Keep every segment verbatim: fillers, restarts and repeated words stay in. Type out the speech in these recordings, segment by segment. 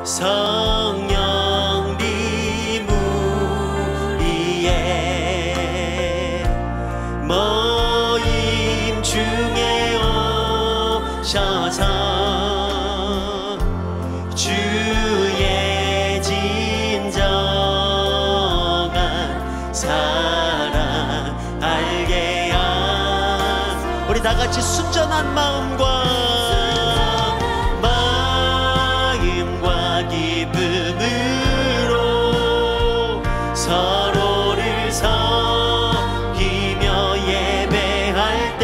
성령님 우리의 모임 중에 오셔서 주의 진정한 사랑 알게 하. 우리 다같이 순전한 마음과 서로를 섬기며 예배할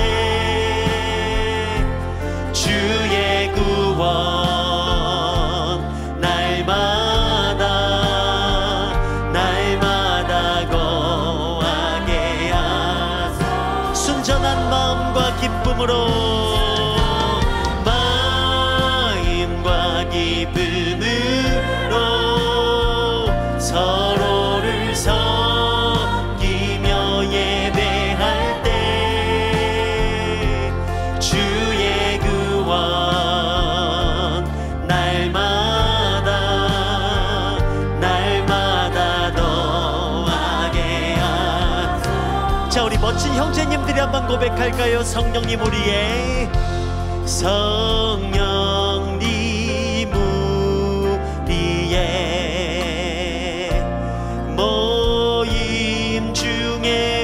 때 주의 구원 날마다 날마다 거하게 하소서. 순전한 마음과 기쁨으로 마음과 기쁨으로 서로를 섬기며 예배할 때 주의 구원 날마다 날마다 더하게 하소서. 자, 우리 멋진 형제님들이 한번 고백할까요? 성령님 우리의 성령님 우리의 모임 중에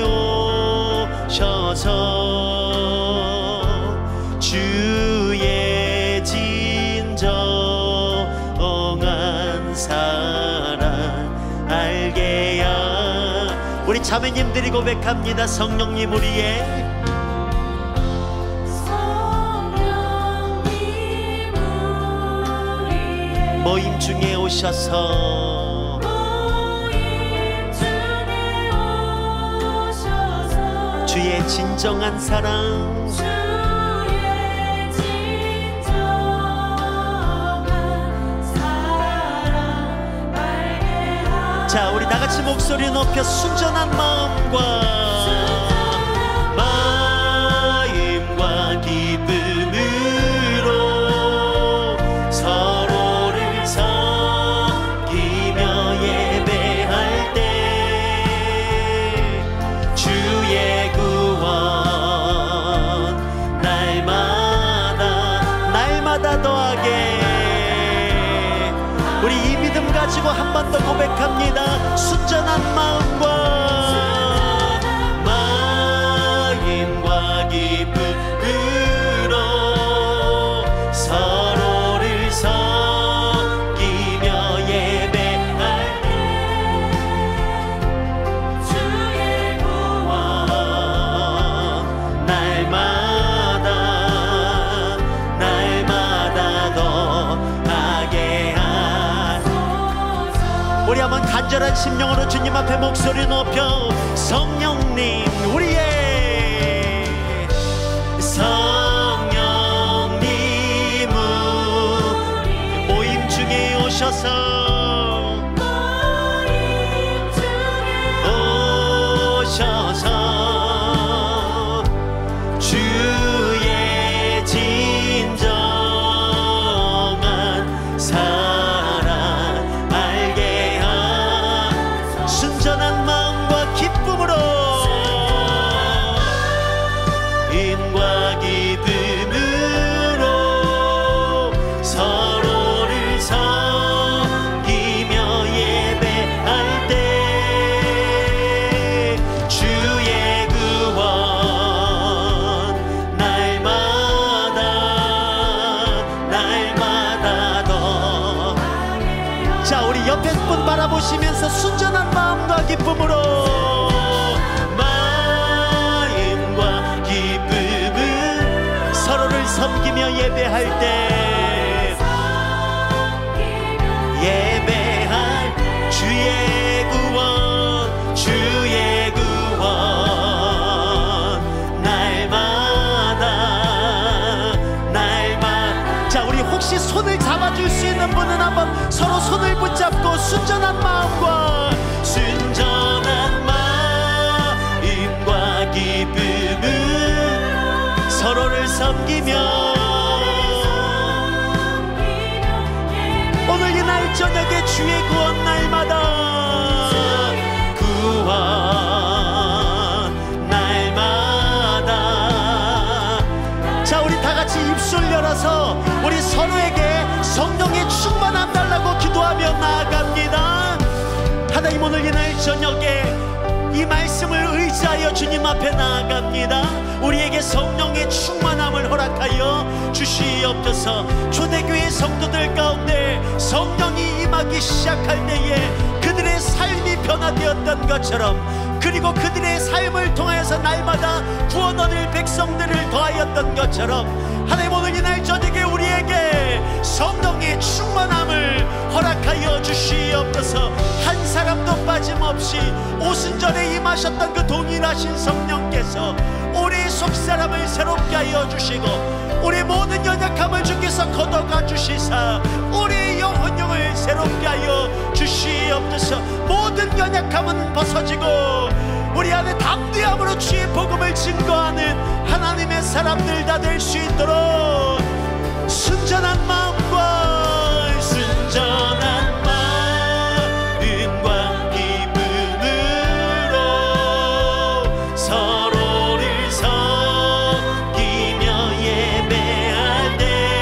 오셔서 주의 진정한 사랑 알게 하. 우리 자매님들이 고백합니다. 성령님 우리의 모임 중에 오셔서 주의 진정한 사랑 주의 진정한 사랑 알게 하소서. 자, 우리 다같이 목소리 높여 순전한 마음과 마음과 기쁨으로 서로를 섬기며 예배할 때 주의 구원 날마다 날마다 더하게. 우리 이 믿음 가지고 한 번 더 고백합니다. 순전한 마음과 마음과 기쁨으로 서로를 섬기며 예배할 때 주의 구원 날마다 날마다 더하게 하소서. 우리 한번 간절한 심령으로 주님 앞에 목소리 높여 성령님 우리의 성령님 우리 모임 중에 오셔서 모임 중에 오셔서 주의 진정한 사랑 알게 하. 순전한 마음과 기쁨으로 인과 기쁨으로 서로를 섬기며 예배할 때 주의 구원 날마다 날마다 더. 자, 우리 옆에 분 바라보시면서 순전한 마음과 기쁨으로 마음과 기쁨을 서로를 섬기며 예배할 때 예배할 주의 구원 주의 구원 날마다 날마다. 자, 우리 혹시 손을 잡아줄 수 있는 분은 한번 서로 손을 붙잡고 순전한 마음과 순전한 마음과 기쁨을 서로를 섬기며 오늘 이날 저녁에 주의 구원 날마다 구원 날마다. 자, 우리 다 같이 입술 열어서 우리 서로에게 성령의 충만함 달라고 기도하며 나아갑니다. 하나님, 오늘 이날 저녁에 이 말씀을 의지하여 주님 앞에 나아갑니다. 우리에게 성령의 충만함을 허락하여 주시옵소서. 초대교회 성도들 가운데 성령이 임하기 시작할 때에 그들의 삶이 변화되었던 것처럼, 그리고 그들의 삶을 통하여서 날마다 구원 얻을 백성들을 더하였던 것처럼, 하나님 오늘 이날 저녁에 우리에게 성령의 충만함을 허락하여 주시옵소서. 한 사람도 빠짐없이 오순절에 임하셨던 그 동일하신 성령께서 우리 속사람을 새롭게 하여 주시고, 우리 모든 연약함을 주께서 걷어가 주시사 우리의 영혼령을 새롭게 하여 주시옵소서. 모든 연약함은 벗어지고 우리 안에 담대함으로 주의 복음을 증거하는 하나님의 사람들 다 될 수 있도록 순전한 마음과 순전한 마음과 기쁨으로 서로를 섬기며 예배할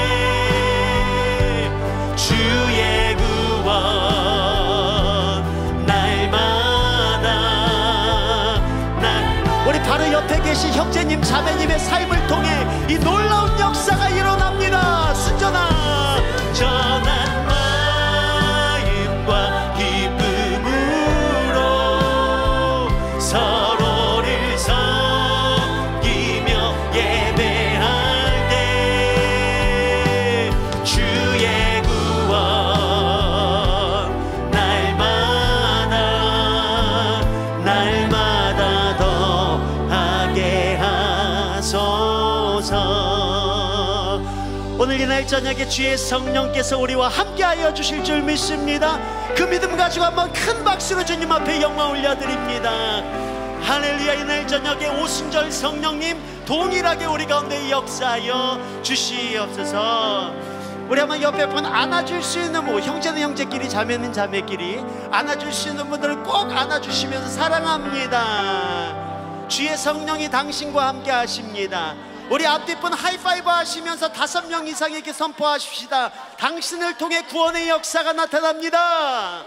때 주의 구원 날마다. 날 우리 바로 옆에 계신 형제님 자매님의 삶을 통해 이 놀라운 역사가 일어납니다. 순전한 전한 마음과 기쁨으로 서로를 섬기며 예배할 때 주의 구원 날마다 날마다 더하게 하소서. 오늘 이날 저녁에 주의 성령께서 우리와 함께하여 주실 줄 믿습니다. 그 믿음 가지고 한번 큰 박수로 주님 앞에 영광 올려드립니다. 할렐루야. 이날 저녁에 오순절 성령님 동일하게 우리 가운데 역사하여 주시옵소서. 우리 한번 옆에 분 안아줄 수 있는, 뭐 형제는 형제끼리 자매는 자매끼리 안아줄 수 있는 분들을 꼭 안아주시면서 사랑합니다. 주의 성령이 당신과 함께 하십니다. 우리 앞뒷분 하이파이브 하시면서 다섯 명 이상에게 선포하십시다. 당신을 통해 구원의 역사가 나타납니다.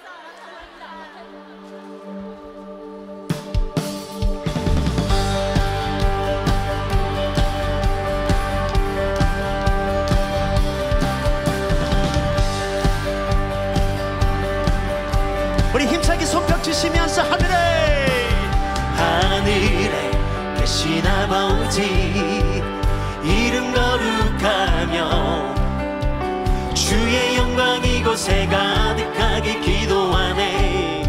우리 힘차게 손뼉 주시면서 하늘에 하늘에 계신 아버지 이름 거룩하며 주의 영광 이곳에 가득하게 기도하네.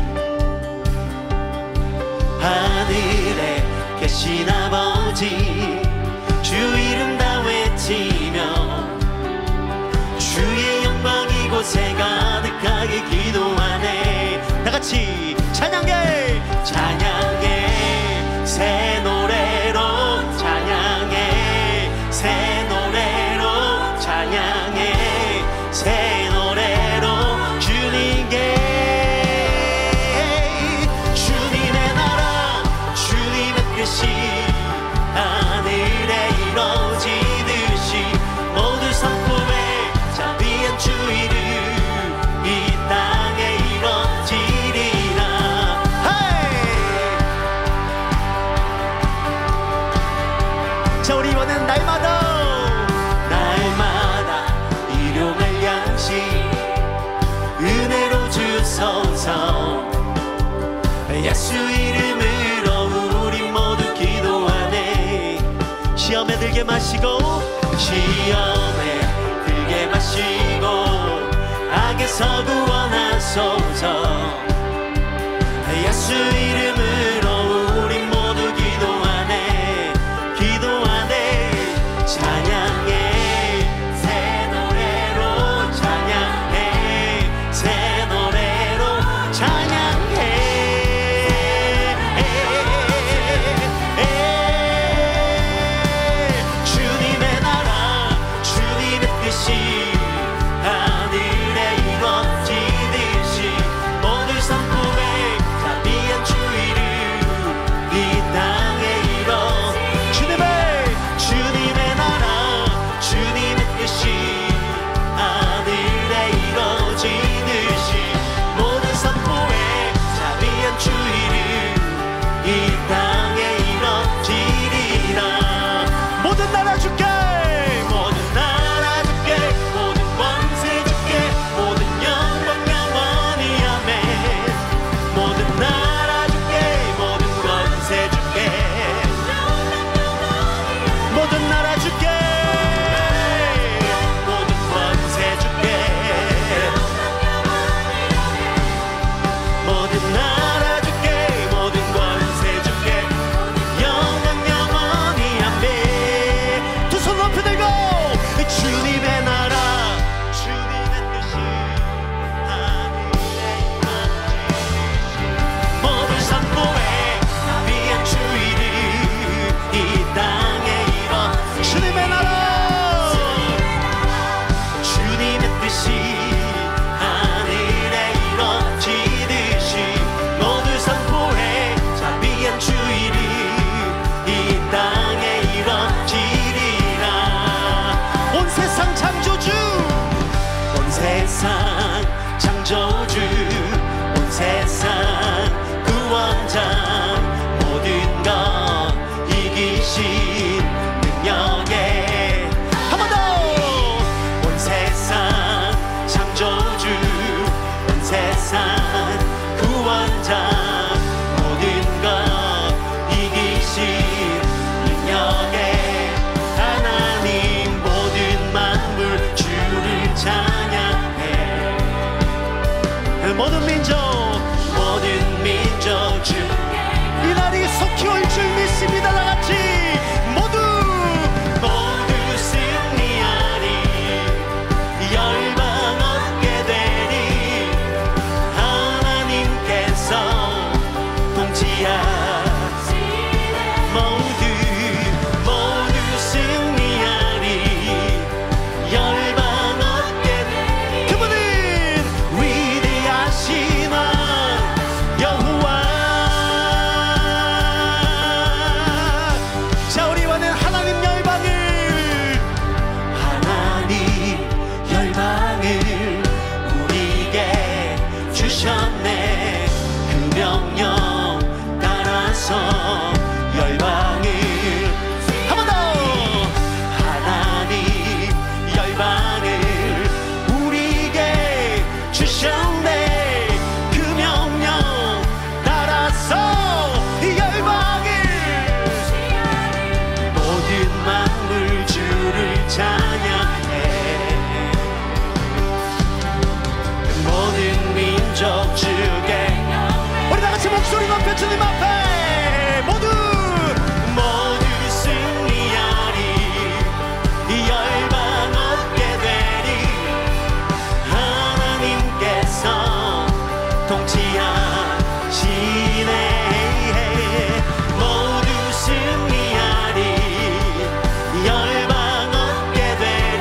하늘에 계신 아버지 주 이름 다 외치며 주의 영광 이곳에 가득하게 기도하네. 다같이 찬양해 찬양해 새 노래로 찬양해 새 노래로 찬양해 새 노래로 주님께 주님의 나라 주님의 뜻이 하늘에 이루어지듯이 모두 선포해 자비한 주 이름 이 땅에 이루어지리라. 자, 우리 이번엔 날마다 날마다 일용할 양식 은혜로 주소서. 예수 이름으로 우리 모두 기도하네. 시험에 들게 마시고 시험에 들게 마시고 악에서 구원하소서. 예수 이름으로 우리 모두 기도하네 기도하네. 찬양해 새 노래로 찬양해 새 노래로 찬양해 주님의 나라 주님의 뜻이 하늘에 이루어지 주님의 나라 주님의 뜻이 하늘에 이루어지듯이 모든 선포에 위한 주일이 이 땅에 이뤄 주님의 나라 주님의 뜻이 하늘에 이루어지듯이 모든 선포에 자비한 주일이 이 땅에 이루어지리라. 온 세상 창조주 온 세상 창조주 온 세상 구원자 모든 것 이기신 능력에 한 번 더 온 세상 창조주 온 세상 구원자 모든 것 이기신 능력에 하나님 모든 만물 주를 찬양해. 모든 민족 모든 민족 주 이 날이 속히 올 줄 믿습니다. 다같이 모두 모두 승리하리 열방 얻게 되리 하나님께서 통치하시네. 모두 모두 승리하리 열방 얻게 되리 그분은 위대하신 왕 여호와. 자 우리 이번엔 하나님 열방을 하나님 열방을 우리에게 주셨네. 그 명령 따라서 열방을 한 번 더 하나님 열방을 우리에게 주셨네. 그 명령 따라서 이 열방을 모든 만물 주를 찬양해. 모든 민족 주께 우리 다같이 목소리 높여 주님 앞에 모두 모두 승리하리 이 열방 얻게 되리 하나님께서 통치하시네. 모두 승리하리 열방 얻게 되리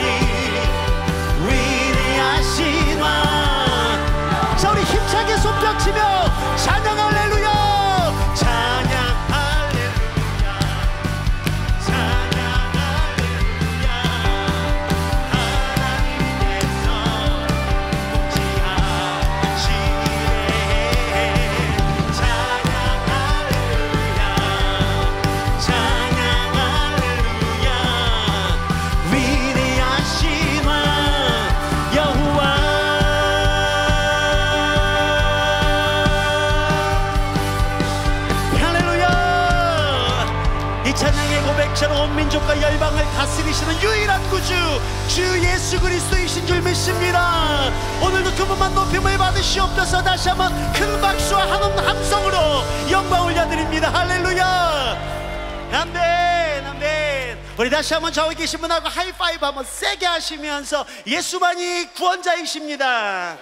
위대하신 왕. 자 우리 힘차게 손뼉 치며 찬양 할렐루야 찬양 할렐루야 찬양 할렐루야 하나님께서 통치하시네. 찬양 할렐루야 찬양 할렐루야 위대하신 왕 여호와. 할렐루야. 이 찬양의 고백처럼 온 민족과 열방을 다스리시는 유일한 구주 주 예수 그리스도이신 줄 믿습니다. 오늘도 그분만 높임을 받으시옵소서. 다시 한번 큰 박수와 하는 함성으로 영광 올려드립니다. 할렐루야. 아멘 아멘. 우리 다시 한번 저기 계신 분하고 하이파이브 한번 세게 하시면서 예수만이 구원자이십니다.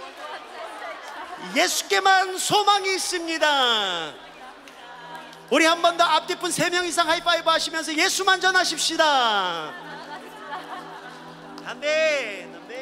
예수께만 소망이 있습니다. 우리 한 번 더 앞뒷분 세 명 이상 하이파이브 하시면서 예수만 전하십시다. 아멘 아멘.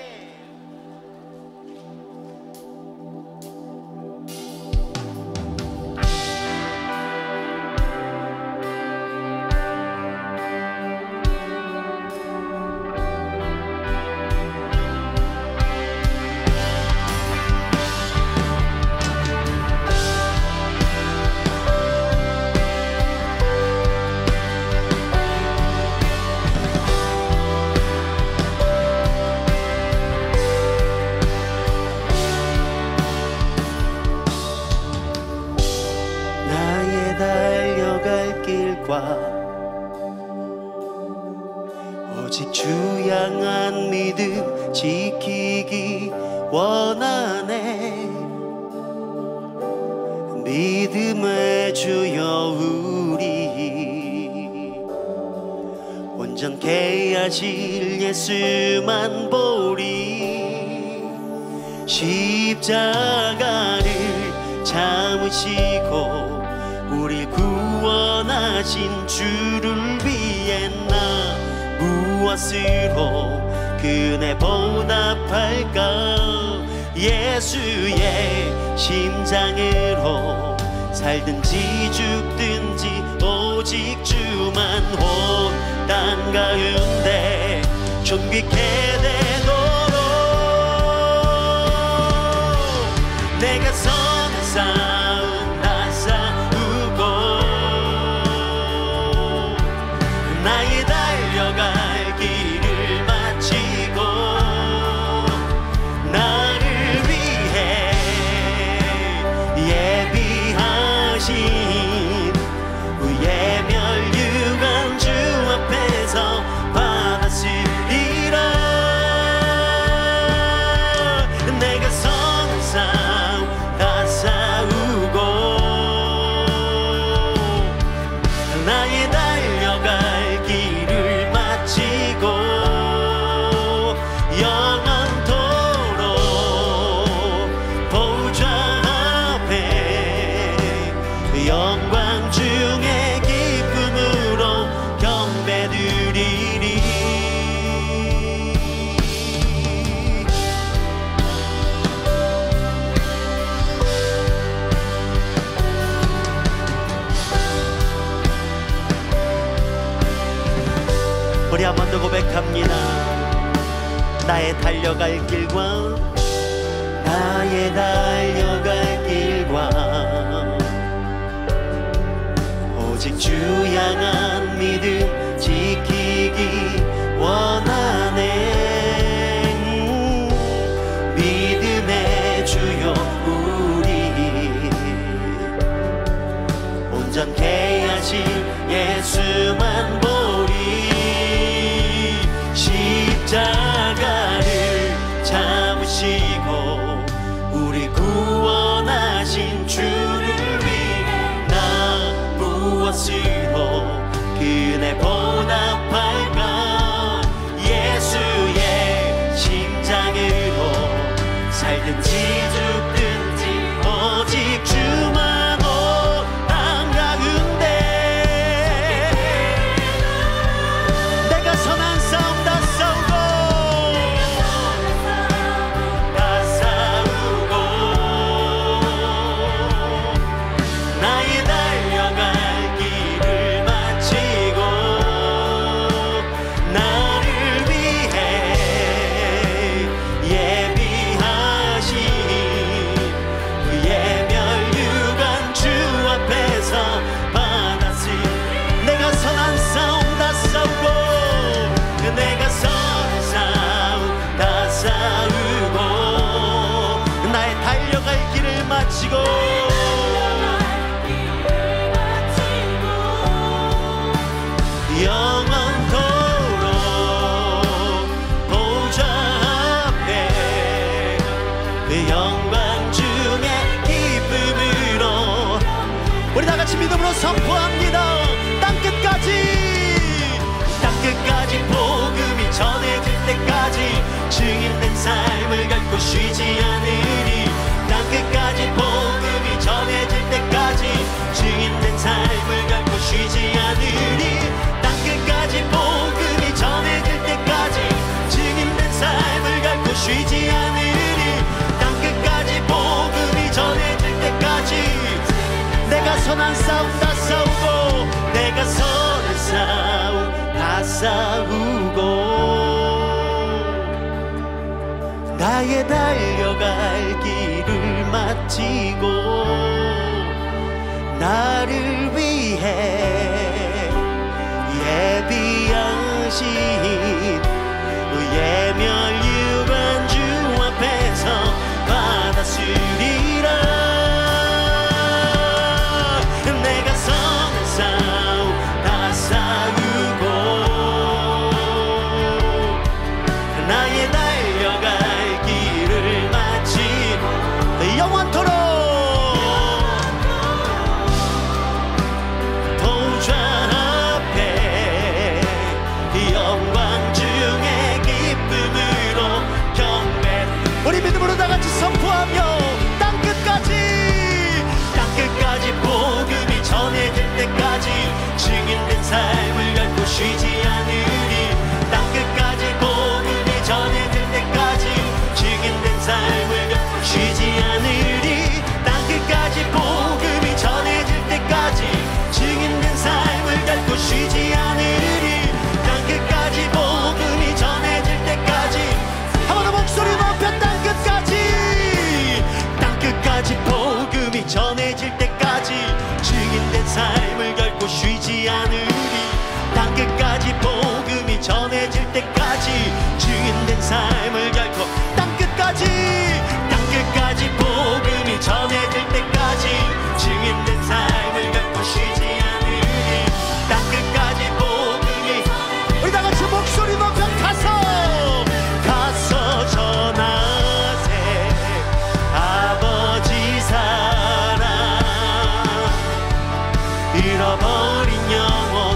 오직 주 향한 믿음 지키기 원하네. 믿음의 주여 우리 온전케 하실 예수만 보리. 십자가를 참으시고 우리 구원하신 주를 위해 나 무엇으로 그네 보답할까. 예수의 심장으로 살든지 죽든지 오직 주만 온 땅 가운데 존귀케 되도록 내가 선한 싸움 다 싸우고 나의 달려갈 길을 마치고 나를 위해 예비하신 후에 멸류관 주 앞에서 받았으리라. 내가 선한 싸움 다 싸우고 나의 달려갈 길을 마치고 영원토록 보좌 앞에 영광 중에 기쁨으로 경배드리리. 우리 한 번 더 고백합니다. 나의 달려갈 길과 나의 달려갈 길과 오직 주 향한 믿음 지키기 원하네. 믿음의 주요 우리 온전케 하신 예수만 보리. 십자가를 참으시고 우리 구원하신 주를 위해 나 무엇으로 그네 보답할까. 예수의 심장으로 살든지 죽든지 오직 주만 온 땅 가운데 내가 선한 싸움 다 싸우고 다 싸우고 나의 달려갈 길을 마치고 나를 위해 예비하신 그의 멸류관 주 앞에서 받았으리. 내가 선한 싸움 다 싸우고 내가 선한 싸움 다 싸우고 나의 달려갈 길을 마치고 영원토록 보좌 앞에 그 영광 중에 기쁨으로 우리 다같이 믿음으로 선포합니다. 땅끝까지 땅끝까지 복음이 전해질 때까지 증인된 삶을 갖고 쉬지 않으리. 땅끝까지 복음이 전해질 때까지 증인된 삶을 갖고 쉬지 않으리. 땅끝까지 복음이 전해질 때까지 증인된 삶을 갖고 쉬지 않으리. 땅끝까지 복음이 전해질 때까지 내가 선한 싸움 다 싸우고 내가 선한 싸움 다 싸우고 나의 달려갈 길을 마치고 나를 위해 예비하신 의의 멸류관 주 앞에서 받았으리라. 내가 선한 싸움 다 싸우고 나의 달려갈 길을 마치고 영원토록 보좌 앞에 쉬지 않으리. 땅끝까지 복음이 전해질 때까지 증인된 삶을 겪고 쉬지 않으리. 땅끝까지 복음이 전해질 때까지 증인된 삶을 겪고 쉬지 않으리. 땅끝까지 복음이 전해질 때까지 한 번 더 목소리 높여 땅끝까지. 땅끝까지 복음이 전해질 때까지 증인된 삶을 결코 쉬지 않으리. 땅끝까지 복음이 전해질 때까지 증인된 삶을 결코 땅끝까지 땅끝까지 복음이 전해질 때까지 증인된 삶을 결코 쉬지 않으리. 땅끝까지 복음이 우리 다 같이 목소리 높여 가서 가서 전하세 아버지 사랑 잃어버린 영혼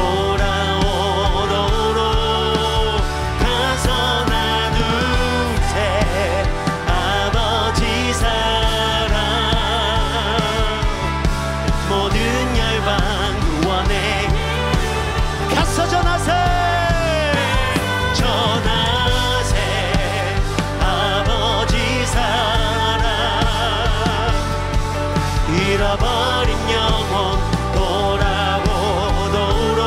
돌아오도록 가서 나누세 아버지 사랑 모든 열방 구원에 가서 전하세 전하세 아버지 사랑 잃어버린 영혼 돌아오도록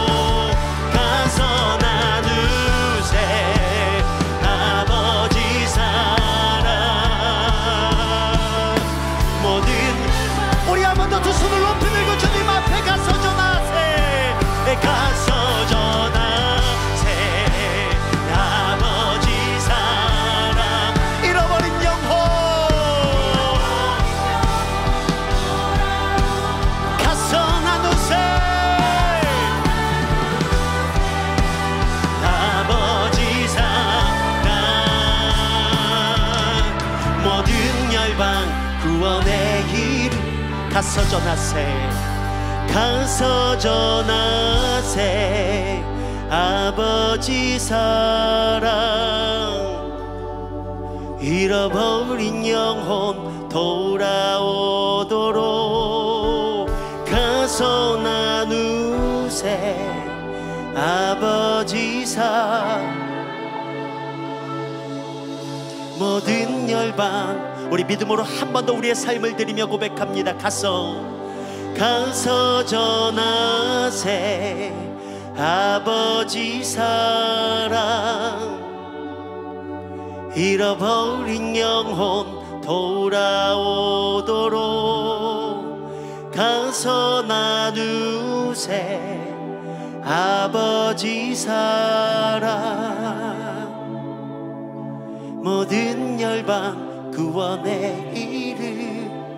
가서 나누세 아버지 사랑 모든 우리 한 번 더 두 손을 높이 들고 주님 앞에 가서 전하세 가서 전하세 아버지 사랑 잃어버린 영혼 가서 나누세 아버지 사랑 모든 열방 구원의 길 가서 전하세 가서 전하세 아버지 사랑 잃어버린 영혼 돌아오도록 가서 나누세 아버지 사랑 모든 열방 우리 믿음으로 한 번 더 우리의 삶을 드리며 고백합니다. 가서 가서 전하세 아버지 사랑 잃어버린 영혼 돌아오도록 가서 나누세 아버지 사랑 모든 열방 구원의 이름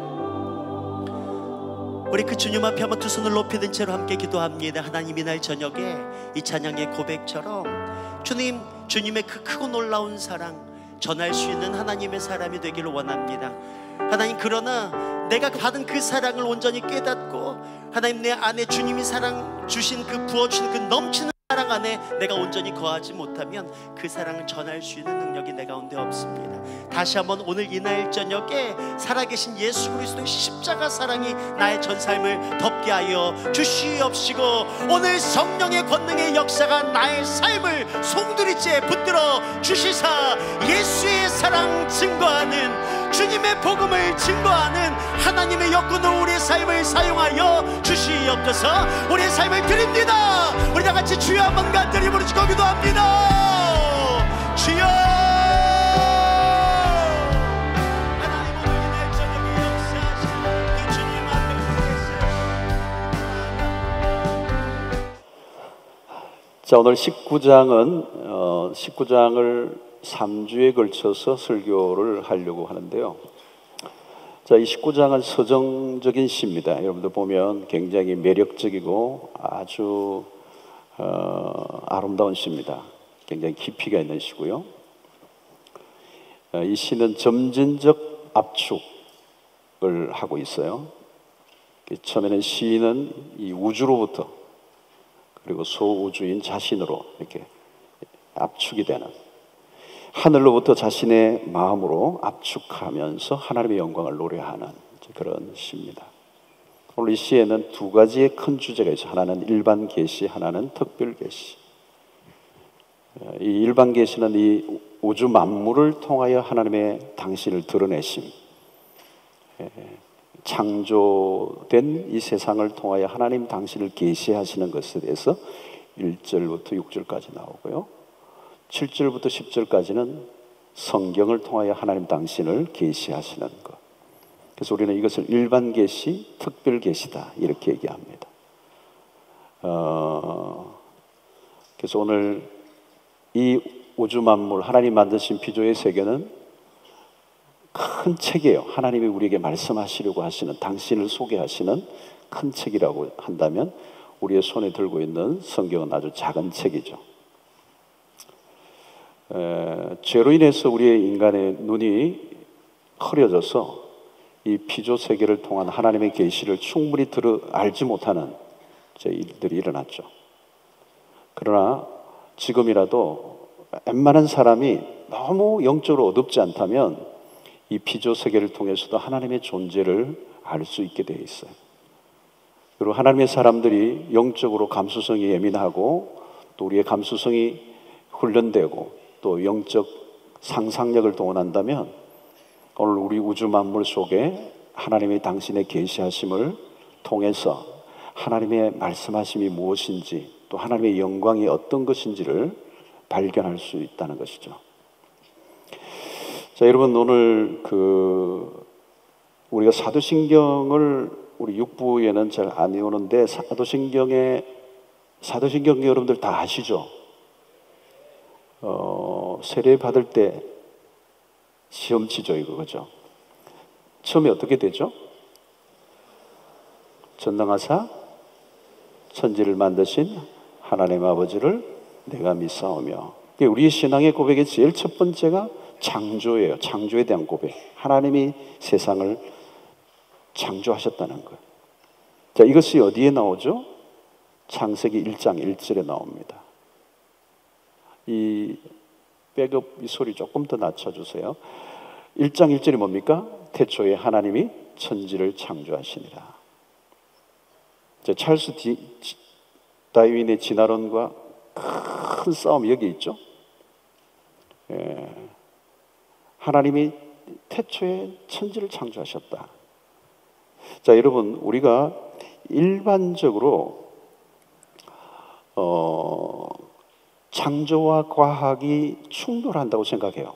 우리 그 주님 앞에 한번 두 손을 높이 든 채로 함께 기도합니다. 하나님 이날 저녁에 이 찬양의 고백처럼 주님 주님의 그 크고 놀라운 사랑 전할 수 있는 하나님의 사람이 되기를 원합니다. 하나님 그러나 내가 받은 그 사랑을 온전히 깨닫고 하나님 내 안에 주님이 사랑 주신 그 부어주신 그 넘치는 사랑 안에 내가 온전히 거하지 못하면 그 사랑을 전할 수 있는 능력이 내 가운데 없습니다. 다시 한번 오늘 이날 저녁에 살아계신 예수 그리스도의 십자가 사랑이 나의 전 삶을 덮게 하여 주시옵시고 오늘 성령의 권능의 역사가 나의 삶을 송두리째 붙들어 주시사 예수의 사랑 증거하는 주님의 복음을 증거하는 하나님의 역군으로 우리의 삶을 사용하여 주시옵소서. 우리의 삶을 드립니다. 우리 다 같이 주여 한번 간절히 부르시고 기도합니다. 주여 하나님 오늘 이날 저녁에 역사하신 그 주님 앞에 자, 오늘 십구 장은 어, 십구 장을 삼 주에 걸쳐서 설교를 하려고 하는데요. 자, 이 십구 장은 서정적인 시입니다. 여러분들 보면 굉장히 매력적이고 아주 어, 아름다운 시입니다. 굉장히 깊이가 있는 시고요. 어, 이 시는 점진적 압축을 하고 있어요. 처음에는 시인은 이 우주로부터 그리고 소우주인 자신으로 이렇게 압축이 되는 하늘로부터 자신의 마음으로 압축하면서 하나님의 영광을 노래하는 그런 시입니다. 오늘 이 시에는 두 가지의 큰 주제가 있어요. 하나는 일반 계시, 하나는 특별 계시. 이 일반 계시는 이 우주 만물을 통하여 하나님의 당신을 드러내심, 창조된 이 세상을 통하여 하나님 당신을 계시하시는 것에 대해서 일 절부터 육 절까지 나오고요, 칠 절부터 십 절까지는 성경을 통하여 하나님 당신을 계시하시는 것. 그래서 우리는 이것을 일반 계시, 특별 계시다 이렇게 얘기합니다. 어, 그래서 오늘 이 우주 만물, 하나님 만드신 피조의 세계는 큰 책이에요. 하나님이 우리에게 말씀하시려고 하시는, 당신을 소개하시는 큰 책이라고 한다면 우리의 손에 들고 있는 성경은 아주 작은 책이죠. 에, 죄로 인해서 우리의 인간의 눈이 흐려져서 이 피조 세계를 통한 하나님의 계시를 충분히 들어 알지 못하는 일들이 일어났죠. 그러나 지금이라도 웬만한 사람이 너무 영적으로 어둡지 않다면 이 피조 세계를 통해서도 하나님의 존재를 알 수 있게 되어 있어요. 그리고 하나님의 사람들이 영적으로 감수성이 예민하고 또 우리의 감수성이 훈련되고 또 영적 상상력을 동원한다면 오늘 우리 우주 만물 속에 하나님의 당신의 계시하심을 통해서 하나님의 말씀하심이 무엇인지 또 하나님의 영광이 어떤 것인지를 발견할 수 있다는 것이죠. 자, 여러분, 오늘 그 우리가 사도신경을 우리 육부에는 잘 안 외우는데 사도신경에 사도신경 여러분들 다 아시죠? 어, 세례 받을 때 시험 치죠, 이거, 그죠? 처음에 어떻게 되죠? 전능하사 천지를 만드신 하나님 아버지를 내가 믿사오며, 우리의 신앙의 고백의 제일 첫 번째가 창조예요. 창조에 대한 고백. 하나님이 세상을 창조하셨다는 것. 자, 이것이 어디에 나오죠? 창세기 일 장 일 절에 나옵니다. 이 백업 이 소리 조금 더 낮춰주세요. 일 장 일 절이 뭡니까? 태초에 하나님이 천지를 창조하시니라. 자, 찰스 디, 다윈의 진화론과 큰 싸움이 여기 있죠. 예. 하나님이 태초에 천지를 창조하셨다. 자, 여러분, 우리가 일반적으로 어, 창조와 과학이 충돌한다고 생각해요.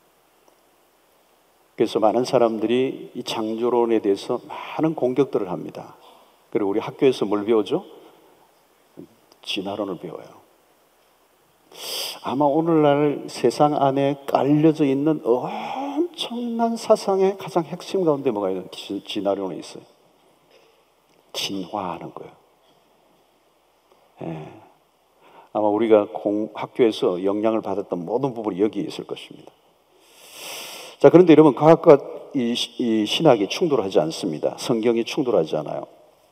그래서 많은 사람들이 이 창조론에 대해서 많은 공격들을 합니다. 그리고 우리 학교에서 뭘 배우죠? 진화론을 배워요. 아마 오늘날 세상 안에 깔려져 있는 엄청난 사상의 가장 핵심 가운데 뭐가 있는 진화론이 있어요. 진화하는 거예요. 예. 아마 우리가 공, 학교에서 영향을 받았던 모든 부분이 여기에 있을 것입니다. 자, 그런데 여러분, 과학과 이, 이 신학이 충돌하지 않습니다. 성경이 충돌하지 않아요.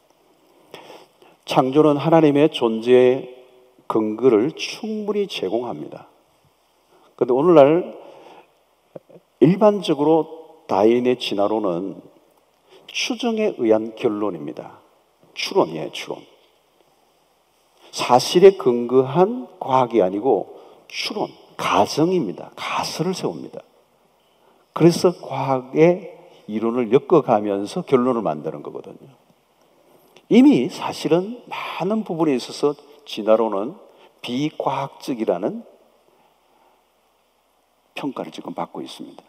창조는 하나님의 존재의 근거를 충분히 제공합니다. 그런데 오늘날 일반적으로 다윈의 진화론은 추정에 의한 결론입니다. 추론이에요, 추론. 사실에 근거한 과학이 아니고 추론, 가정입니다. 가설을 세웁니다. 그래서 과학의 이론을 엮어가면서 결론을 만드는 거거든요. 이미 사실은 많은 부분에 있어서 진화론은 비과학적이라는 평가를 지금 받고 있습니다.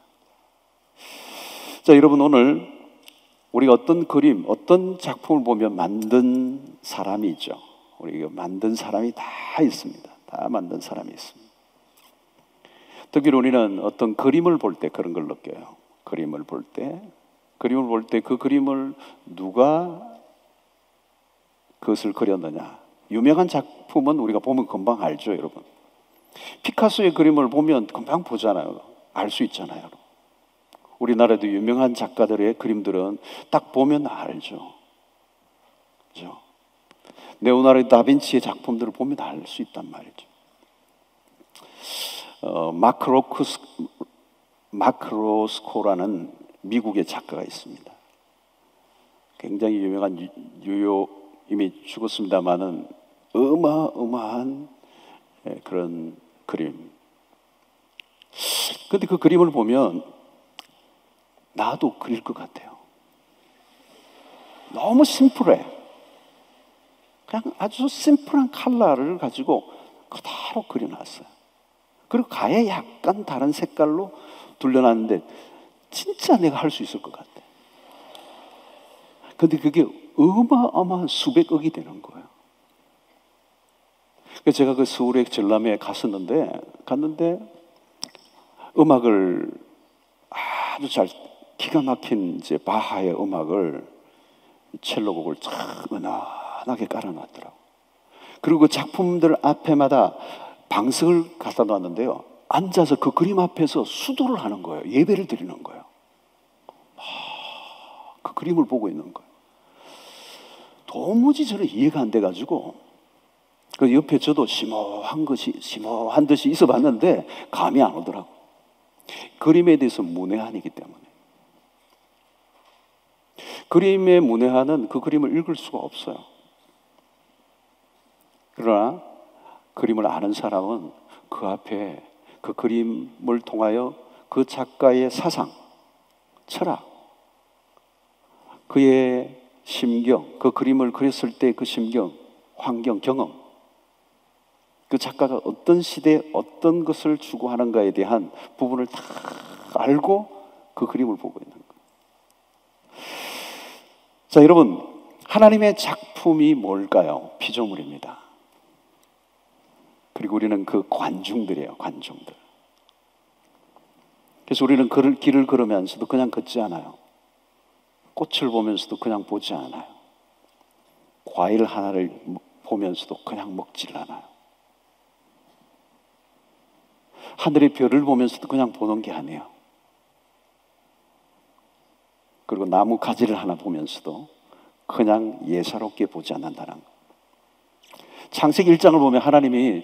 자, 여러분, 오늘 우리가 어떤 그림, 어떤 작품을 보면 만든 사람이 있죠. 우리가 만든 사람이 다 있습니다. 다 만든 사람이 있습니다. 특히 우리는 어떤 그림을 볼 때 그런 걸 느껴요. 그림을 볼 때, 그림을 볼 때 그 그림을 누가 그것을 그렸느냐. 유명한 작품은 우리가 보면 금방 알죠, 여러분. 피카소의 그림을 보면 금방 보잖아요. 알 수 있잖아요. 우리나라도 유명한 작가들의 그림들은 딱 보면 알죠. 그죠? 레오나르도 다빈치의 작품들을 보면 알 수 있단 말이죠. 어, 마크로크스, 마크로스코라는 미국의 작가가 있습니다. 굉장히 유명한 유- 유효 이미 죽었습니다마는 어마어마한 예, 그런 그림. 근데 그 그림을 보면 나도 그릴 것 같아요. 너무 심플해. 그냥 아주 심플한 컬러를 가지고 그대로 그려놨어요. 그리고 가에 약간 다른 색깔로 둘러놨는데 진짜 내가 할 수 있을 것 같아. 근데 그게 어마어마한 수백억이 되는 거예요. 그래서 제가 그 서울의 전람회에 갔었는데, 갔는데 음악을 아주 잘, 기가 막힌 이제 바하의 음악을 첼로곡을 참 은은하게 깔아놨더라고. 그리고 그 작품들 앞에마다 방석을 갖다 놨는데요, 앉아서 그 그림 앞에서 수도를 하는 거예요. 예배를 드리는 거예요. 그 그림을 보고 있는 거예요. 도무지 저는 이해가 안 돼가지고 그 옆에 저도 심오한 것이 심오한 듯이 있어 봤는데 감이 안 오더라고. 그림에 대해서 문외한이기 때문에. 그림의 문외한은 그 그림을 읽을 수가 없어요. 그러나 그림을 아는 사람은 그 앞에 그 그림을 통하여 그 작가의 사상, 철학, 그의 심경, 그 그림을 그렸을 때 그 심경, 환경, 경험, 그 작가가 어떤 시대에 어떤 것을 추구하는가에 대한 부분을 다 알고 그 그림을 보고 있는 거예요. 자, 여러분, 하나님의 작품이 뭘까요? 피조물입니다. 그리고 우리는 그 관중들이에요, 관중들. 그래서 우리는 그 길을 걸으면서도 그냥 걷지 않아요. 꽃을 보면서도 그냥 보지 않아요. 과일 하나를 보면서도 그냥 먹질 않아요. 하늘의 별을 보면서도 그냥 보는 게 아니에요. 그리고 나무 가지를 하나 보면서도 그냥 예사롭게 보지 않는다는 거. 창세기 일 장을 보면 하나님이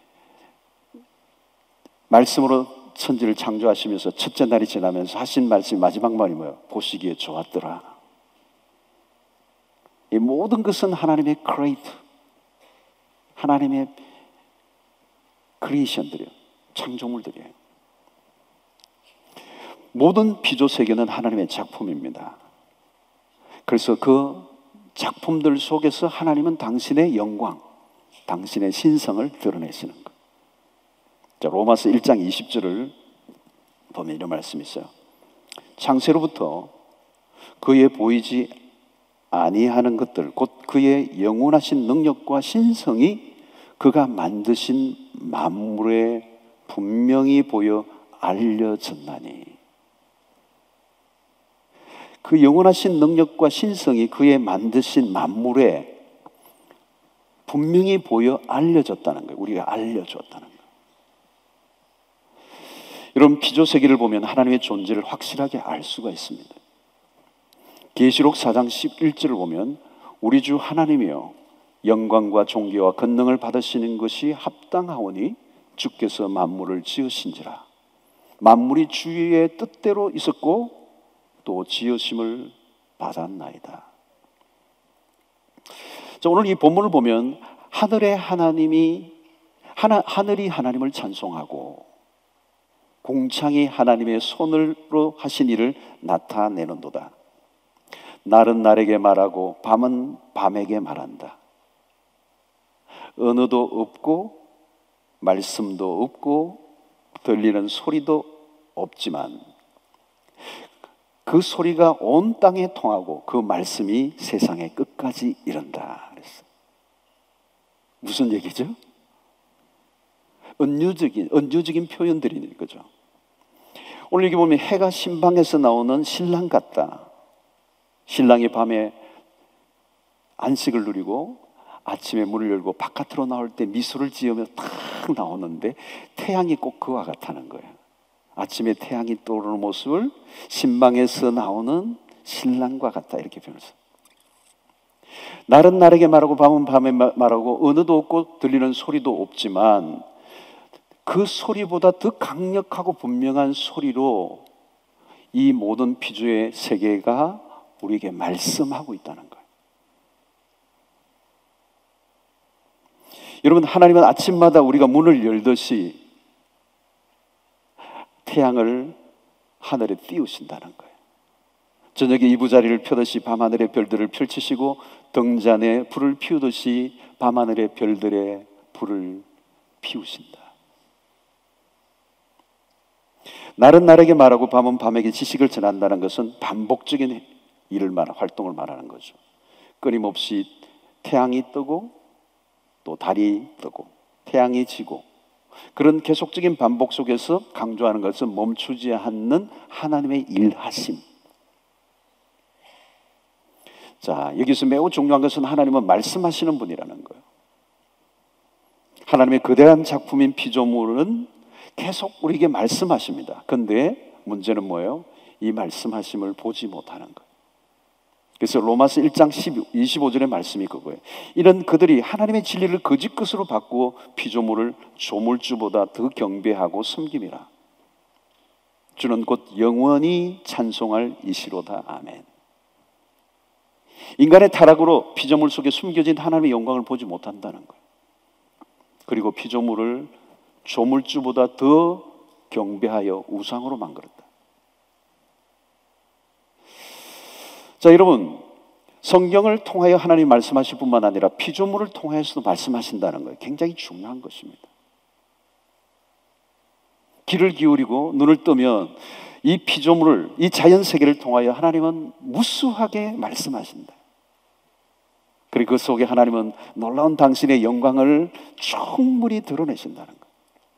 말씀으로 천지를 창조하시면서 첫째 날이 지나면서 하신 말씀이 마지막 말이 뭐예요? 보시기에 좋았더라. 이 모든 것은 하나님의 크리에이트, 하나님의 크리에이션들이에요. 창조물들이에요. 모든 피조 세계는 하나님의 작품입니다. 그래서 그 작품들 속에서 하나님은 당신의 영광, 당신의 신성을 드러내시는 거예요. 자, 로마서 일 장 이십 절을 보면 이런 말씀이 있어요. 창세로부터 그의 보이지 아니하는 것들, 곧 그의 영원하신 능력과 신성이 그가 만드신 만물에 분명히 보여 알려졌나니. 그 영원하신 능력과 신성이 그의 만드신 만물에 분명히 보여 알려졌다는 거예요. 우리가 알려줬다는 거예요. 여러분, 피조세계를 보면 하나님의 존재를 확실하게 알 수가 있습니다. 계시록 사 장 십일 절을 보면 우리 주 하나님이여 영광과 존귀와 권능을 받으시는 것이 합당하오니 주께서 만물을 지으신지라. 만물이 주의 뜻대로 있었고 또 지으심을 받았나이다. 자, 오늘 이 본문을 보면 하늘의 하나님이 하나, 하늘이 하나님을 찬송하고 공창이 하나님의 손으로 하신 일을 나타내는도다. 날은 날에게 말하고 밤은 밤에게 말한다. 언어도 없고 말씀도 없고 들리는 소리도 없지만 그 소리가 온 땅에 통하고 그 말씀이 세상의 끝까지 이른다 그랬어. 무슨 얘기죠? 은유적인, 은유적인 표현들이 거죠. 오늘 여기 보면 해가 신방에서 나오는 신랑 같다. 신랑이 밤에 안식을 누리고 아침에 문을 열고 바깥으로 나올 때 미소를 지으며 탁 나오는데 태양이 꼭 그와 같다는 거예요. 아침에 태양이 떠오르는 모습을 신방에서 나오는 신랑과 같다 이렇게 표현했어요. 날은 날에게 말하고 밤은 밤에 말하고 언어도 없고 들리는 소리도 없지만 그 소리보다 더 강력하고 분명한 소리로 이 모든 피조의 세계가 우리에게 말씀하고 있다는 거예요. 여러분, 하나님은 아침마다 우리가 문을 열듯이 태양을 하늘에 띄우신다는 거예요. 저녁에 이부자리를 펴듯이 밤하늘의 별들을 펼치시고 등잔에 불을 피우듯이 밤하늘의 별들의 불을 피우신다. 날은 날에게 말하고 밤은 밤에게 지식을 전한다는 것은 반복적인 일을 말, 활동을 말하는 거죠. 끊임없이 태양이 뜨고 또 달이 뜨고 태양이 지고, 그런 계속적인 반복 속에서 강조하는 것은 멈추지 않는 하나님의 일하심. 자, 여기서 매우 중요한 것은 하나님은 말씀하시는 분이라는 거예요. 하나님의 거대한 작품인 피조물은 계속 우리에게 말씀하십니다. 그런데 문제는 뭐예요? 이 말씀하심을 보지 못하는 거예요. 그래서 로마서 일 장 이십오 절의 말씀이 그거예요. 이런 그들이 하나님의 진리를 거짓 것으로 바꾸어 피조물을 조물주보다 더 경배하고 섬김이라. 주는 곧 영원히 찬송할 이시로다. 아멘. 인간의 타락으로 피조물 속에 숨겨진 하나님의 영광을 보지 못한다는 거예요. 그리고 피조물을 조물주보다 더 경배하여 우상으로 만들었다. 자, 여러분, 성경을 통하여 하나님 말씀하실 뿐만 아니라 피조물을 통하여서도 말씀하신다는 거예요. 굉장히 중요한 것입니다. 귀를 기울이고 눈을 뜨면 이 피조물을, 이 자연세계를 통하여 하나님은 무수하게 말씀하신다. 그리고 그 속에 하나님은 놀라운 당신의 영광을 충분히 드러내신다는 거예요.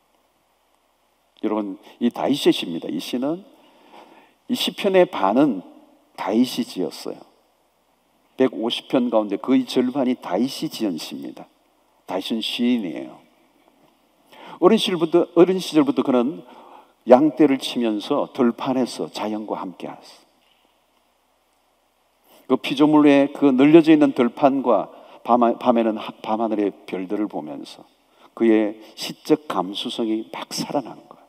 여러분, 이 다윗의 시입니다. 이 시는, 이 시편의 반은 다윗이 지었어요. 백오십 편 가운데 거의 절반이 다윗이 지은 시입니다. 다윗은 시인이에요. 어린 시절부터, 어린 시절부터 그는 양떼를 치면서 들판에서 자연과 함께 하셨어요. 그 피조물에 그 널려져 있는 들판과 밤, 밤에는 밤하늘의 별들을 보면서 그의 시적 감수성이 막 살아난 거예요.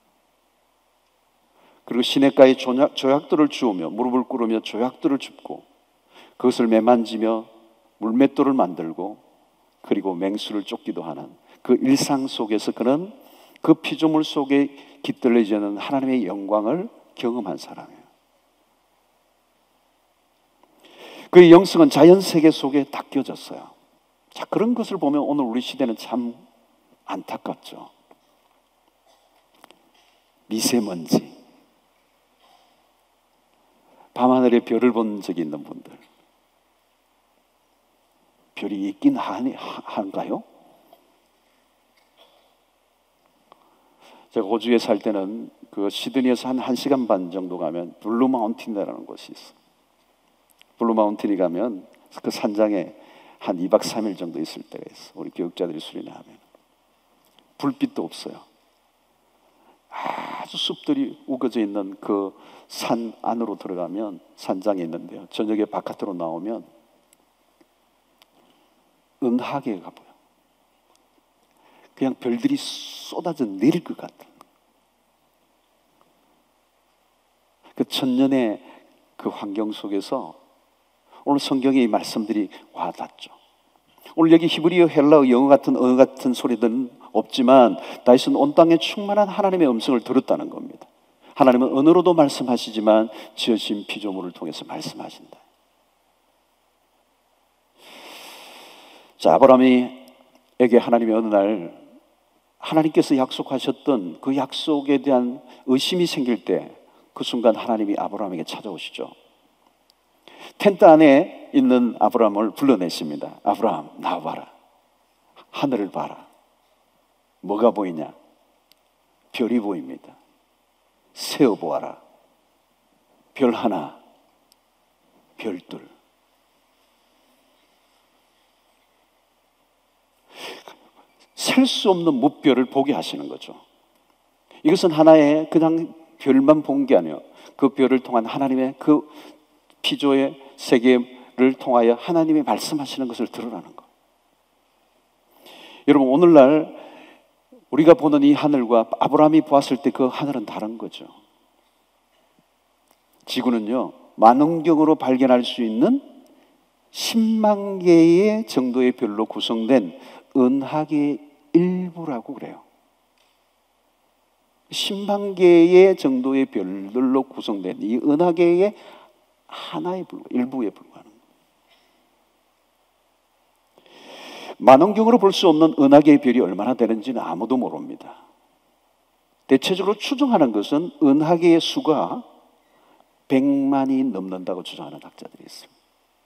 그리고 시냇가에 조약, 조약돌을 주우며 무릎을 꿇으며 조약돌을 줍고 그것을 매만지며 물맷돌을 만들고 그리고 맹수를 쫓기도 하는 그 일상 속에서 그는 그 피조물 속에 깃들여져 있는 하나님의 영광을 경험한 사람이에요. 그의 영성은 자연세계 속에 닦여졌어요. 자, 그런 것을 보면 오늘 우리 시대는 참 안타깝죠. 미세먼지, 밤하늘에 별을 본 적이 있는 분들, 별이 있긴 하니, 한가요? 제가 호주에 살 때는 그 시드니에서 한 1시간 반 정도 가면 블루 마운틴이라는 곳이 있어요. 블루 마운틴이 가면 그 산장에 한 이 박 삼 일 정도 있을 때가 있어. 우리 교육자들이 수련하면 불빛도 없어요. 아주 숲들이 우거져 있는 그 산 안으로 들어가면 산장에 있는데요, 저녁에 바깥으로 나오면 은하계가 보여. 그냥 별들이 쏟아져 내릴 것 같은 그 천년의 그 환경 속에서 오늘 성경의 이 말씀들이 와닿죠. 오늘 여기 히브리어, 헬라어, 영어 같은 언어 같은 소리들은 없지만 다윗은 온 땅에 충만한 하나님의 음성을 들었다는 겁니다. 하나님은 언어로도 말씀하시지만 지으신 피조물을 통해서 말씀하신다. 자, 아브라함에게 하나님이 어느 날 하나님께서 약속하셨던 그 약속에 대한 의심이 생길 때 그 순간 하나님이 아브라함에게 찾아오시죠. 텐트 안에 있는 아브라함을 불러내십니다. 아브라함, 나와봐라. 하늘을 봐라. 뭐가 보이냐? 별이 보입니다. 세어보아라. 별 하나, 별 둘. 셀 수 없는 무별을 보게 하시는 거죠. 이것은 하나의 그냥 별만 본 게 아니에요. 그 별을 통한 하나님의 그 피조의 세계를 통하여 하나님이 말씀하시는 것을 들으라는 거. 여러분, 오늘날 우리가 보는 이 하늘과 아브라함이 보았을 때 그 하늘은 다른 거죠. 지구는요, 만원경으로 발견할 수 있는 십만 개의 정도의 별로 구성된 은하계의 일부라고 그래요. 십만 개의 정도의 별들로 구성된 이 은하계의 하나에 불과, 일부에 불과하는 거예요. 만원경으로 볼 수 없는 은하계의 별이 얼마나 되는지는 아무도 모릅니다. 대체적으로 추정하는 것은 은하계의 수가 백만이 넘는다고 추정하는 학자들이 있습니다.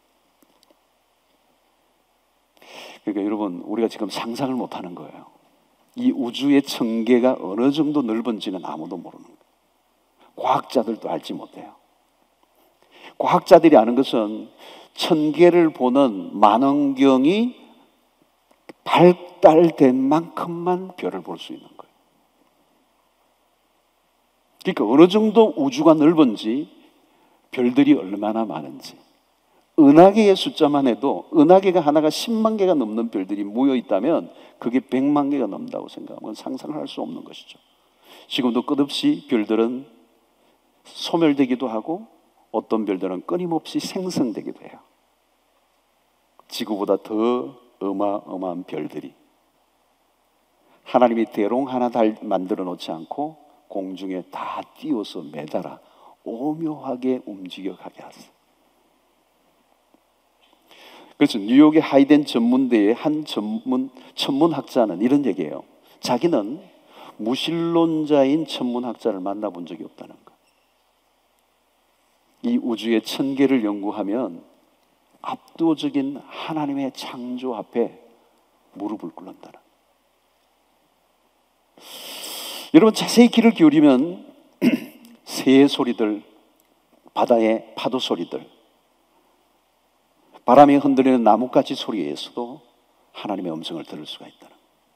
그러니까 여러분, 우리가 지금 상상을 못하는 거예요. 이 우주의 천계가 어느 정도 넓은지는 아무도 모르는 거예요. 과학자들도 알지 못해요. 과학자들이 아는 것은 천계를 보는 만원경이 발달된 만큼만 별을 볼 수 있는 거예요. 그러니까 어느 정도 우주가 넓은지, 별들이 얼마나 많은지, 은하계의 숫자만 해도 은하계가 하나가 십만 개가 넘는 별들이 모여 있다면 그게 백만 개가 넘는다고 생각하면 상상을 할 수 없는 것이죠. 지금도 끝없이 별들은 소멸되기도 하고 어떤 별들은 끊임없이 생성되기도 해요. 지구보다 더 어마어마한 별들이 하나님이 대롱 하나 달 만들어 놓지 않고 공중에 다 띄워서 매달아 오묘하게 움직여 가게 하세요. 그래서 뉴욕의 하이덴 전문대의 한 전문, 천문학자는 이런 얘기예요. 자기는 무신론자인 천문학자를 만나본 적이 없다는 거. 이 우주의 천계를 연구하면 압도적인 하나님의 창조 앞에 무릎을 꿇는다는. 여러분 자세히 귀를 기울이면 새의 소리들, 바다의 파도 소리들, 바람이 흔들리는 나뭇가지 소리에서도 하나님의 음성을 들을 수가 있다는.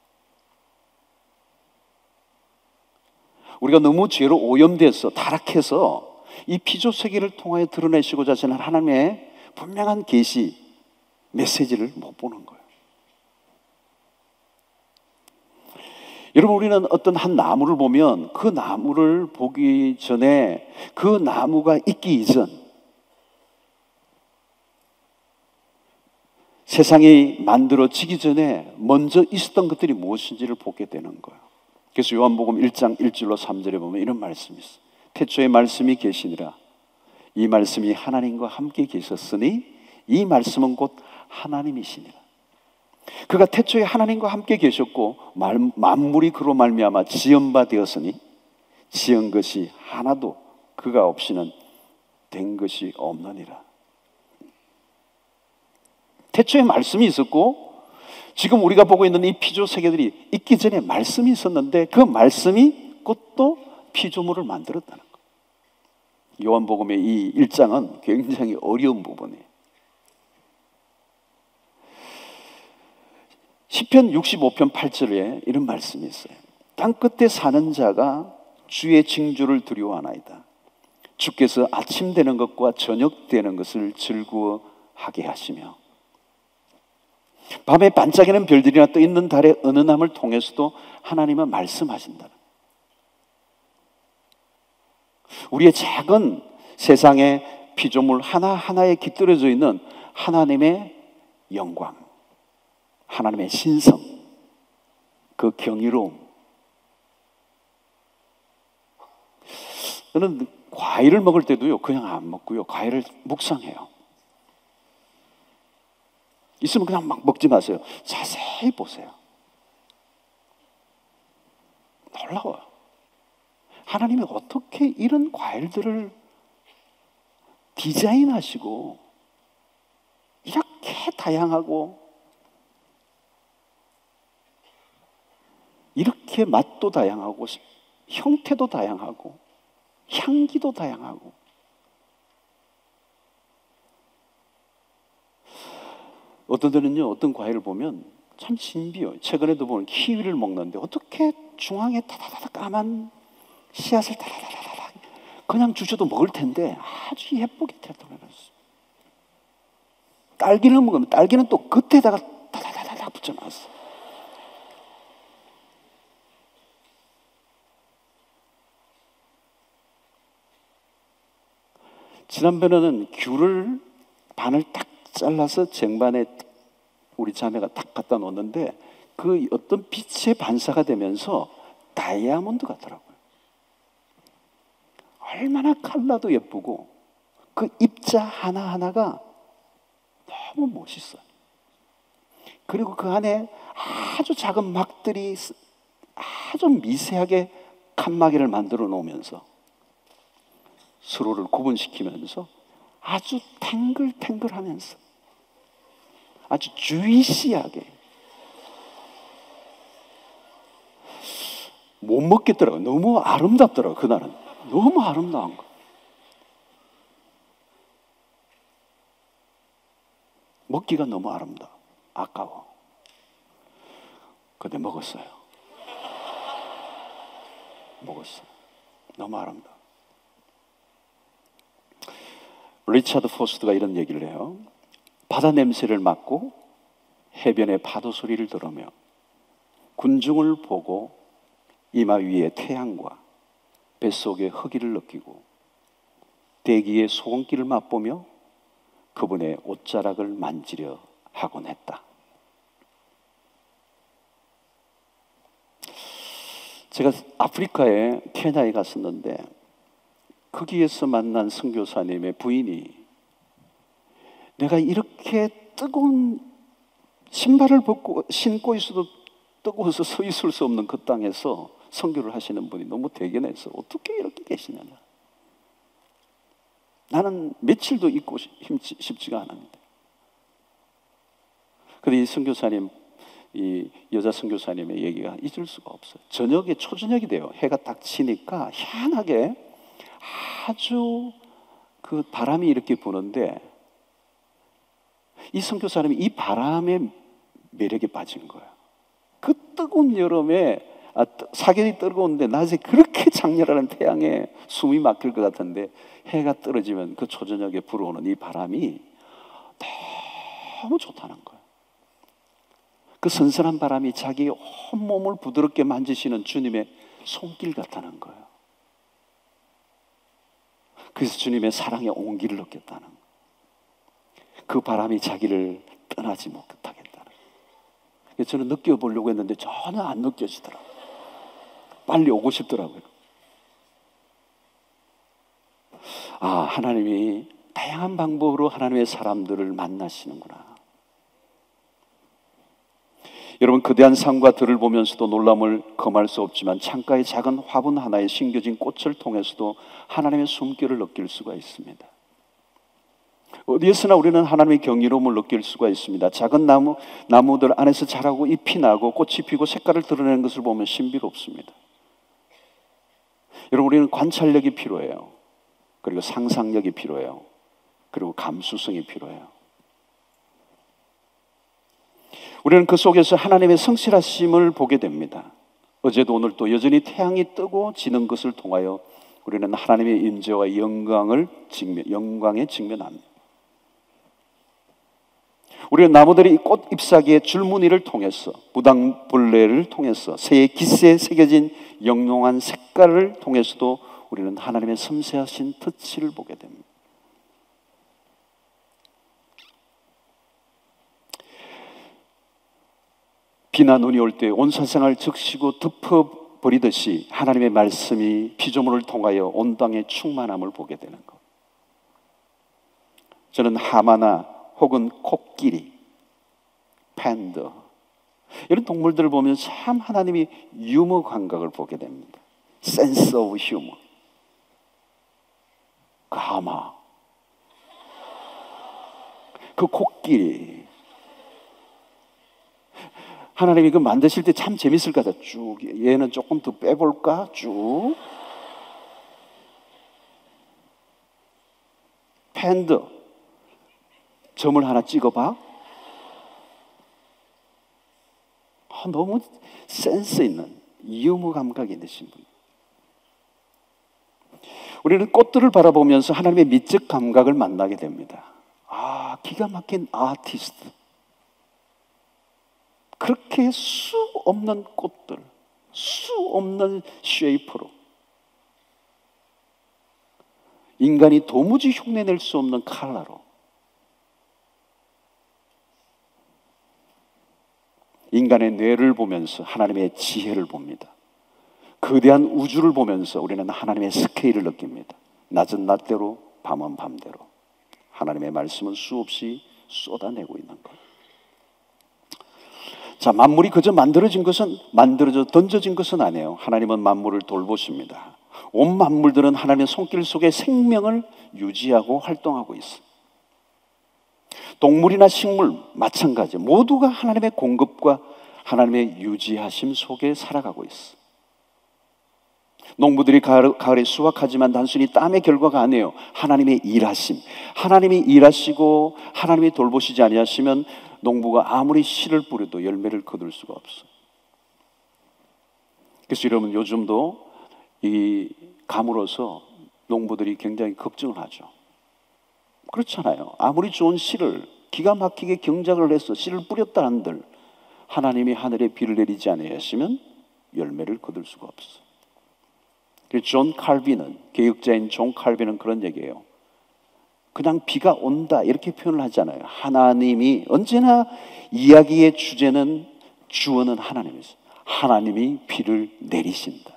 우리가 너무 죄로 오염돼서 타락해서 이 피조 세계를 통하여 드러내시고자 하시는 하나님의 분명한 계시, 메시지를 못 보는 거예요. 여러분, 우리는 어떤 한 나무를 보면 그 나무를 보기 전에 그 나무가 있기 이전 세상이 만들어지기 전에 먼저 있었던 것들이 무엇인지를 보게 되는 거예요. 그래서 요한복음 일 장 일 절로 삼 절에 보면 이런 말씀이 있어요. 태초에 말씀이 계시니라. 이 말씀이 하나님과 함께 계셨으니 이 말씀은 곧 하나님이시니라. 그가 태초에 하나님과 함께 계셨고 만물이 그로 말미암아 지은 바 되었으니 지은 것이 하나도 그가 없이는 된 것이 없느니라. 태초에 말씀이 있었고 지금 우리가 보고 있는 이 피조 세계들이 있기 전에 말씀이 있었는데 그 말씀이 곧 또 피조물을 만들었다는 거예요. 요한복음의 이 일 장은 굉장히 어려운 부분이에요. 시편 육십오 편 팔 절에 이런 말씀이 있어요. 땅 끝에 사는 자가 주의 징조를 두려워하나이다. 주께서 아침 되는 것과 저녁 되는 것을 즐거워하게 하시며 밤에 반짝이는 별들이나 떠 있는 달의 은은함을 통해서도 하나님은 말씀하신다. 우리의 작은 세상의 피조물 하나하나에 깃들여져 있는 하나님의 영광, 하나님의 신성, 그 경이로움. 저는 과일을 먹을 때도요 그냥 안 먹고요 과일을 묵상해요. 있으면 그냥 막 먹지 마세요. 자세히 보세요. 놀라워요. 하나님이 어떻게 이런 과일들을 디자인하시고 이렇게 다양하고 이렇게 맛도 다양하고 형태도 다양하고 향기도 다양하고 어떤 데는요 어떤 과일을 보면 참 신비해요. 최근에도 보면 키위를 먹는데 어떻게 중앙에 다다다다 까만 씨앗을 다다다다다 그냥 주셔도 먹을 텐데 아주 예쁘게 태어났어요. 딸기를 먹으면 딸기는 또 겉에다가 다다다다 붙여놨어. 지난번에는 귤을 반을 딱 잘라서 쟁반에 우리 자매가 딱 갖다 놓는데 그 어떤 빛의 반사가 되면서 다이아몬드 같더라고요. 얼마나 컬러도 예쁘고 그 입자 하나하나가 너무 멋있어요. 그리고 그 안에 아주 작은 막들이 아주 미세하게 칸막이를 만들어 놓으면서 서로를 구분시키면서 아주 탱글탱글하면서 아주 주이시하게 못 먹겠더라고요. 너무 아름답더라고요. 그날은 너무 아름다운 거. 먹기가 너무 아름다워. 아까워. 근데 먹었어요. 먹었어. 너무 아름다워. 리차드 포스트가 이런 얘기를 해요. 바다 냄새를 맡고 해변의 파도 소리를 들으며 군중을 보고 이마 위에 태양과 뱃속의 허기를 느끼고 대기의 소금기를 맛보며 그분의 옷자락을 만지려 하곤 했다. 제가 아프리카에 케냐에 갔었는데 거기에서 만난 선교사님의 부인이 내가 이렇게 뜨거운 신발을 벗고 신고 있어도 뜨거워서 서 있을 수 없는 그 땅에서 선교를 하시는 분이 너무 대견해서 어떻게 이렇게 계시냐냐. 나는 며칠도 있고 싶지가 않았는데. 근데 이 선교사님, 이 여자 선교사님의 얘기가 잊을 수가 없어요. 저녁에 초저녁이 돼요. 해가 딱 치니까 희한하게 아주 그 바람이 이렇게 부는데 이 선교사님이 이 바람의 매력에 빠진 거예요. 그 뜨거운 여름에 아, 사계절이 뜨거운데 낮에 그렇게 장렬한 태양에 숨이 막힐 것 같은데 해가 떨어지면 그 초저녁에 불어오는 이 바람이 너무 좋다는 거예요. 그 선선한 바람이 자기 온몸을 부드럽게 만지시는 주님의 손길 같다는 거예요. 그래서 주님의 사랑의 온기를 느꼈다는 거예요. 그 바람이 자기를 떠나지 못하겠다는 거예요. 저는 느껴보려고 했는데 전혀 안 느껴지더라고요. 빨리 오고 싶더라고요. 아, 하나님이 다양한 방법으로 하나님의 사람들을 만나시는구나. 여러분, 거대한 산과 들을 보면서도 놀람을 금할 수 없지만 창가의 작은 화분 하나에 심겨진 꽃을 통해서도 하나님의 숨결을 느낄 수가 있습니다. 어디에서나 우리는 하나님의 경이로움을 느낄 수가 있습니다. 작은 나무, 나무들 안에서 자라고 잎이 나고 꽃이 피고 색깔을 드러내는 것을 보면 신비롭습니다. 여러분, 우리는 관찰력이 필요해요. 그리고 상상력이 필요해요. 그리고 감수성이 필요해요. 우리는 그 속에서 하나님의 성실하심을 보게 됩니다. 어제도 오늘도 여전히 태양이 뜨고 지는 것을 통하여 우리는 하나님의 임재와 영광을 직면, 영광에 직면합니다. 우리는 나무들이 꽃 잎사귀의 줄무늬를 통해서 무당벌레를 통해서 새의 깃새에 새겨진 영롱한 색깔을 통해서도 우리는 하나님의 섬세하신 터치를 보게 됩니다. 비나 눈이 올 때 온 세상을 적시고 덮어버리듯이 하나님의 말씀이 피조물을 통하여 온 땅의 충만함을 보게 되는 것. 저는 하마나 혹은 코끼리, 팬더 이런 동물들을 보면 참 하나님이 유머 감각을 보게 됩니다. 센스 오브 휴머. 그 하마, 그 코끼리, 하나님이 그 만드실 때 참 재밌을 것 같아. 쭉 얘는 조금 더 빼볼까? 쭉 팬더 점을 하나 찍어봐. 아, 너무 센스 있는 유머 감각이 있으신 분. 우리는 꽃들을 바라보면서 하나님의 미적 감각을 만나게 됩니다. 아, 기가 막힌 아티스트. 그렇게 수 없는 꽃들, 수 없는 쉐이프로 인간이 도무지 흉내낼 수 없는 칼라로 인간의 뇌를 보면서 하나님의 지혜를 봅니다. 거대한 우주를 보면서 우리는 하나님의 스케일을 느낍니다. 낮은 낮대로 밤은 밤대로 하나님의 말씀은 수없이 쏟아내고 있는 것. 자, 만물이 그저 만들어진 것은 만들어져 던져진 것은 아니에요. 하나님은 만물을 돌보십니다. 온 만물들은 하나님의 손길 속에 생명을 유지하고 활동하고 있어. 동물이나 식물 마찬가지. 모두가 하나님의 공급과 하나님의 유지하심 속에 살아가고 있어. 농부들이 가을, 가을에 수확하지만 단순히 땀의 결과가 아니에요. 하나님의 일하심. 하나님이 일하시고 하나님이 돌보시지 아니하시면 농부가 아무리 씨를 뿌려도 열매를 거둘 수가 없어. 그래서 여러분 요즘도 이 가물어서 농부들이 굉장히 걱정을 하죠. 그렇잖아요. 아무리 좋은 씨를 기가 막히게 경작을 해서 씨를 뿌렸다 한들 하나님이 하늘에 비를 내리지 아니하시면 열매를 거둘 수가 없어. 존 칼빈은, 개혁자인 존 칼빈은 그런 얘기예요. 그냥 비가 온다 이렇게 표현을 하잖아요. 하나님이 언제나 이야기의 주제는 주어는 하나님이세요. 하나님이 비를 내리신다.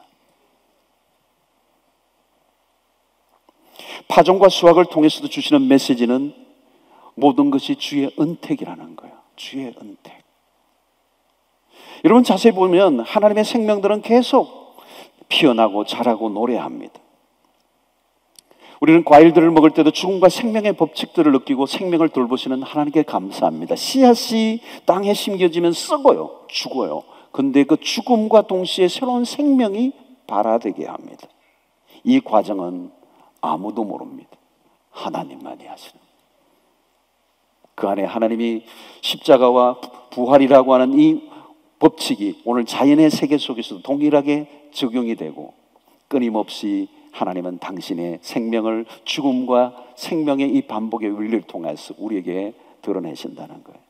파종과 수확을 통해서도 주시는 메시지는 모든 것이 주의 은택이라는 거예요. 주의 은택. 여러분 자세히 보면 하나님의 생명들은 계속 피어나고 자라고 노래합니다. 우리는 과일들을 먹을 때도 죽음과 생명의 법칙들을 느끼고 생명을 돌보시는 하나님께 감사합니다. 씨앗이 땅에 심겨지면 썩어요. 죽어요. 근데 그 죽음과 동시에 새로운 생명이 발화되게 합니다. 이 과정은 아무도 모릅니다. 하나님만이 하시는. 그 안에 하나님이 십자가와 부활이라고 하는 이 법칙이 오늘 자연의 세계 속에서도 동일하게 적용이 되고 끊임없이 하나님은 당신의 생명을 죽음과 생명의 이 반복의 원리를 통해서 우리에게 드러내신다는 거예요.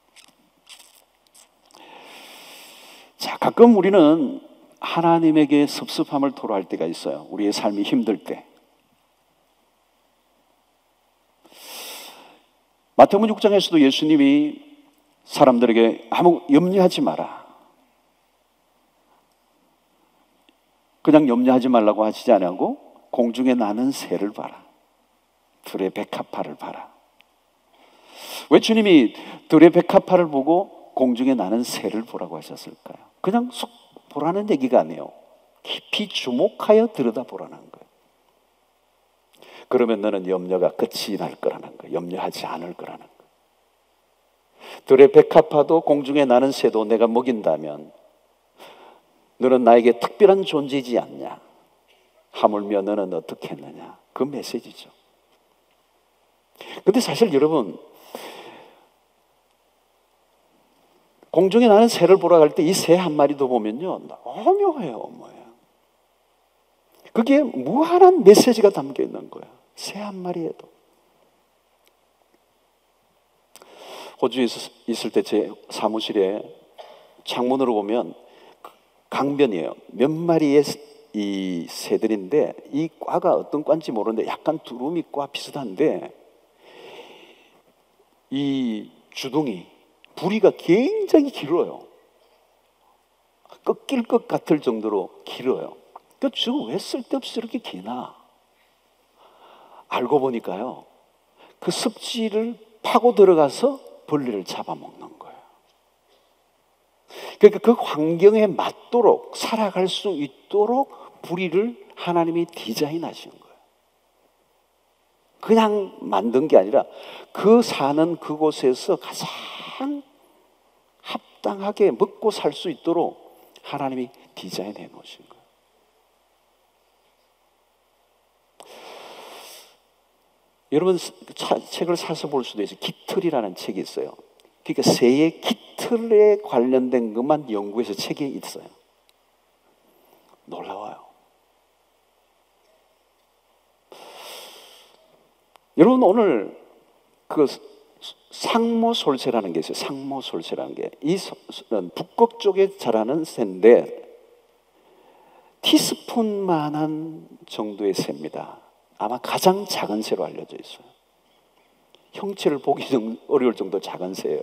자, 가끔 우리는 하나님에게 섭섭함을 토로할 때가 있어요. 우리의 삶이 힘들 때. 마태복음 육 장에서도 예수님이 사람들에게 아무 염려하지 마라. 그냥 염려하지 말라고 하시지 않고 공중에 나는 새를 봐라. 들의 백합화를 봐라. 왜 주님이 들의 백합화를 보고 공중에 나는 새를 보라고 하셨을까요? 그냥 속 보라는 얘기가 아니에요. 깊이 주목하여 들여다보라는 거예요. 그러면 너는 염려가 끝이 날 거라는 거예요. 염려하지 않을 거라는 거예요. 들의 백합화도 공중에 나는 새도 내가 먹인다면 너는 나에게 특별한 존재이지 않냐? 하물며 너는 어떻게 했느냐? 그 메시지죠. 근데 사실 여러분, 공중에 나는 새를 보러 갈 때 이 새 한 마리도 보면요, 오묘해요, 오묘해요. 그게 무한한 메시지가 담겨 있는 거예요. 새 한 마리에도. 호주에 있을 때 제 사무실에 창문으로 보면 강변이에요. 몇 마리의 이 새들인데 이 과가 어떤 과인지 모르는데 약간 두루미 과 비슷한데 이 주둥이 부리가 굉장히 길어요. 꺾일 것 같을 정도로 길어요. 그 지금 왜 쓸데없이 이렇게 기나? 알고 보니까요, 그 습지를 파고 들어가서 벌레를 잡아먹는 거예요. 그러니까 그 환경에 맞도록 살아갈 수 있도록 부리를 하나님이 디자인하신 거예요. 그냥 만든 게 아니라 그 사는 그곳에서 가장 합당하게 먹고 살 수 있도록 하나님이 디자인해 놓으신 거예요. 여러분 차, 책을 사서 볼 수도 있어요. 깃털이라는 책이 있어요. 그러니까 새의 깃털에 관련된 것만 연구해서 책에 있어요. 놀라워요. 여러분 오늘 그 상모솔새라는 게 있어요. 상모솔새라는 게 이 북극 쪽에 자라는 새인데 티스푼만한 정도의 새입니다. 아마 가장 작은 새로 알려져 있어요. 형체를 보기 좀 어려울 정도 작은 새예요.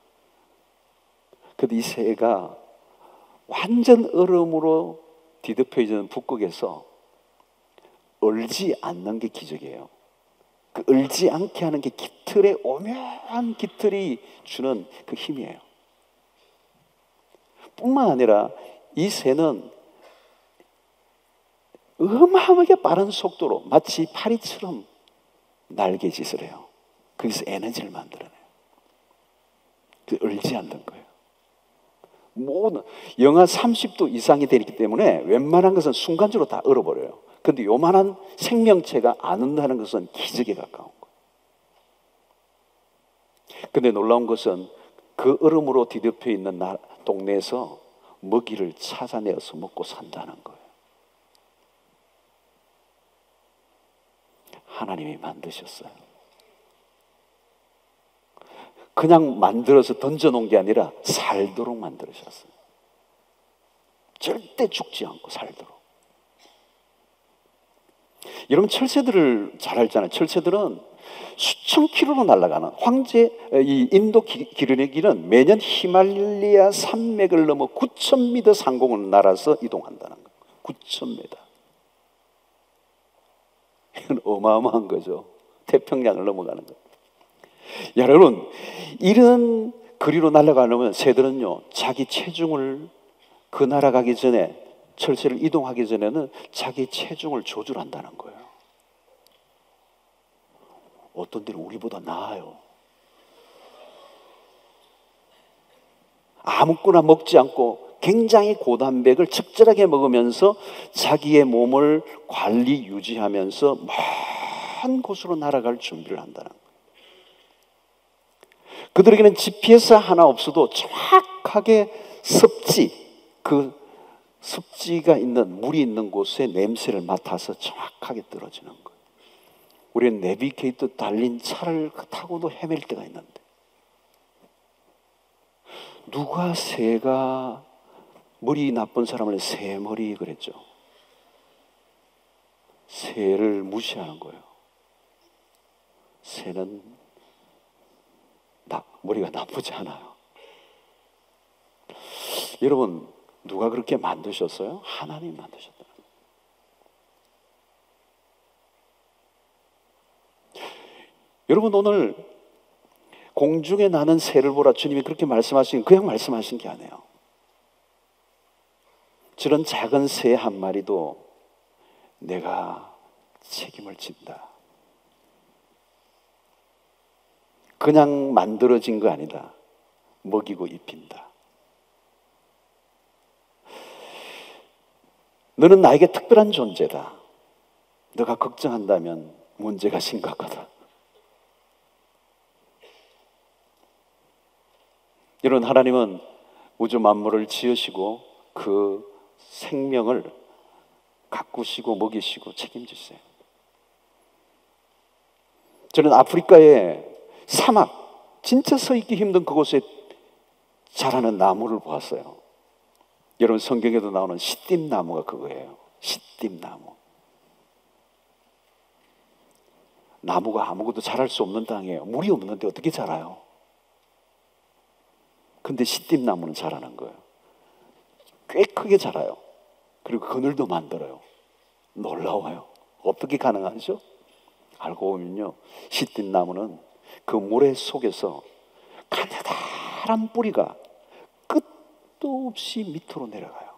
근데 이 새가 완전 얼음으로 뒤덮여 있는 북극에서 얼지 않는 게 기적이에요. 그 얼지 않게 하는 게 깃털의 오묘한 깃털이 주는 그 힘이에요. 뿐만 아니라 이 새는 어마어마하게 빠른 속도로 마치 파리처럼 날개짓을 해요. 거기서 에너지를 만들어내요. 그 얼지 않는 거예요. 모든 영하 삼십 도 이상이 되기 때문에 웬만한 것은 순간적으로 다 얼어버려요. 근데 요만한 생명체가 안 온다는 것은 기적에 가까운 거예요. 근데 놀라운 것은 그 얼음으로 뒤덮여 있는 나, 동네에서 먹이를 찾아내어서 먹고 산다는 거예요. 하나님이 만드셨어요. 그냥 만들어서 던져놓은 게 아니라 살도록 만들으셨어요. 절대 죽지 않고 살도록. 여러분 철새들을 잘 알잖아요. 철새들은 수천 킬로로 날아가는 황제, 이 인도 기르내기는 매년 히말라야 산맥을 넘어 구천 미터 상공을 날아서 이동한다는 거예요. 구천 미터. 이건 어마어마한 거죠. 태평양을 넘어가는 거. 여러분, 이런 거리로 날아가려면 새들은요, 자기 체중을 그 나라 가기 전에, 철새를 이동하기 전에는 자기 체중을 조절한다는 거예요. 어떤 데는 우리보다 나아요. 아무거나 먹지 않고 굉장히 고단백을 적절하게 먹으면서 자기의 몸을 관리 유지하면서 먼 곳으로 날아갈 준비를 한다는 거예요. 그들에게는 지피에스 하나 없어도 정확하게 습지, 그 습지가 있는, 물이 있는 곳에 냄새를 맡아서 정확하게 떨어지는 거예요. 우리는 내비게이터 달린 차를 타고도 헤맬 때가 있는데, 누가 새가 머리 나쁜 사람을 새머리 그랬죠? 새를 무시하는 거예요. 새는 나, 머리가 나쁘지 않아요. 여러분, 누가 그렇게 만드셨어요? 하나님 만드셨다. 여러분, 오늘 공중에 나는 새를 보라 주님이 그렇게 말씀하신, 그냥 말씀하신 게 아니에요. 저런 작은 새 한 마리도 내가 책임을 진다. 그냥 만들어진 거 아니다. 먹이고 입힌다. 너는 나에게 특별한 존재다. 너가 걱정한다면 문제가 심각하다. 이런 하나님은 우주 만물을 지으시고 그 생명을 가꾸시고 먹이시고 책임지세요. 저는 아프리카의 사막, 진짜 서 있기 힘든 그곳에 자라는 나무를 보았어요. 여러분, 성경에도 나오는 시띠나무가 그거예요. 시띠나무. 나무가 아무것도 자랄 수 없는 땅이에요. 물이 없는데 어떻게 자라요? 근데 시띠나무는 자라는 거예요. 꽤 크게 자라요. 그리고 그늘도 만들어요. 놀라워요. 어떻게 가능하죠? 알고 보면요, 시띠나무는 그 모래 속에서 가느다란 뿌리가 끝도 없이 밑으로 내려가요.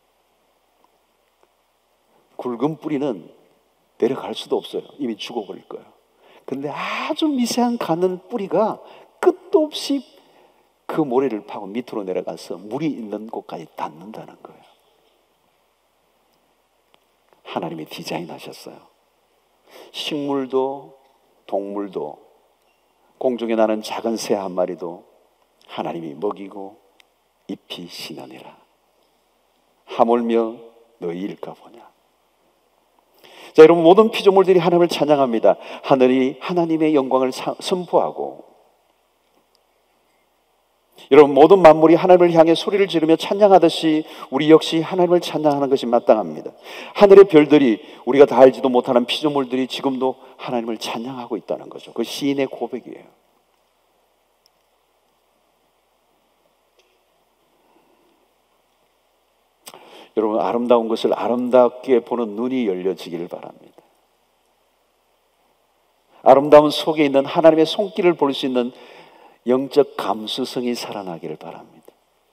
굵은 뿌리는 내려갈 수도 없어요. 이미 죽어버릴 거예요. 근데 아주 미세한 가는 뿌리가 끝도 없이 그 모래를 파고 밑으로 내려가서 물이 있는 곳까지 닿는다는 거예요. 하나님이 디자인하셨어요. 식물도 동물도 공중에 나는 작은 새 한 마리도 하나님이 먹이고 잎이 신하니라. 하물며 너희일까 보냐. 자, 여러분, 모든 피조물들이 하나님을 찬양합니다. 하늘이 하나님의 영광을 선포하고 여러분, 모든 만물이 하나님을 향해 소리를 지르며 찬양하듯이 우리 역시 하나님을 찬양하는 것이 마땅합니다. 하늘의 별들이, 우리가 다 알지도 못하는 피조물들이 지금도 하나님을 찬양하고 있다는 거죠. 그 시인의 고백이에요. 여러분, 아름다운 것을 아름답게 보는 눈이 열려지기를 바랍니다. 아름다운 속에 있는 하나님의 손길을 볼 수 있는 영적 감수성이 살아나기를 바랍니다.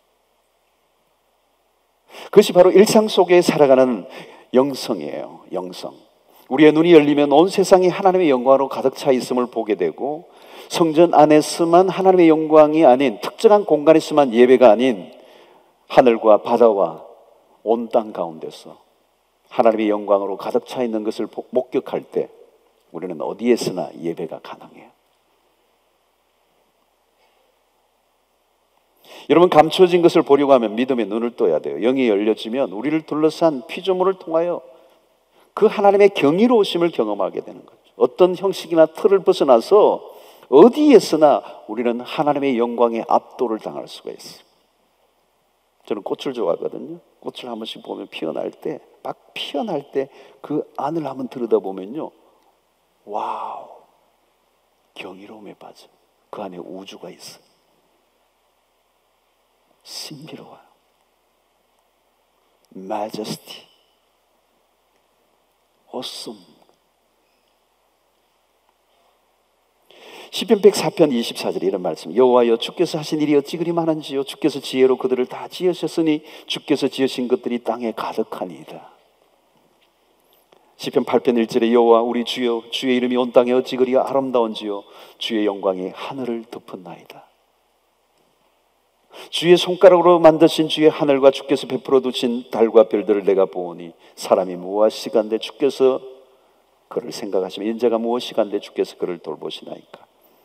그것이 바로 일상 속에 살아가는 영성이에요. 영성. 우리의 눈이 열리면 온 세상이 하나님의 영광으로 가득 차 있음을 보게 되고, 성전 안에서만 하나님의 영광이 아닌, 특정한 공간에서만 예배가 아닌 하늘과 바다와 온 땅 가운데서 하나님의 영광으로 가득 차 있는 것을 목격할 때 우리는 어디에서나 예배가 가능해요. 여러분, 감추어진 것을 보려고 하면 믿음의 눈을 떠야 돼요. 영이 열려지면 우리를 둘러싼 피조물을 통하여 그 하나님의 경이로우심을 경험하게 되는 거죠. 어떤 형식이나 틀을 벗어나서 어디에서나 우리는 하나님의 영광에 압도를 당할 수가 있어요. 저는 꽃을 좋아하거든요. 꽃을 한 번씩 보면 피어날 때, 막 피어날 때 그 안을 한번 들여다보면요, 와우, 경이로움에 빠져. 그 안에 우주가 있어요. 신비로워요. majesty, awesome. 시편 백사 편 이십사 절에 이런 말씀, 여호와여, 주께서 하신 일이 어찌 그리 많은지요. 주께서 지혜로 그들을 다 지으셨으니 주께서 지으신 것들이 땅에 가득하니이다. 시편 팔 편 일 절에 여호와 우리 주여, 주의 이름이 온 땅에 어찌 그리 아름다운지요. 주의 영광이 하늘을 덮었나이다. 주의 손가락으로 만드신 주의 하늘과 주께서 베풀어 두신 달과 별들을 내가 보오니 사람이 무엇이간데 주께서 그를 생각하시며 인자가 무엇이간데 주께서 그를 돌보시나이까.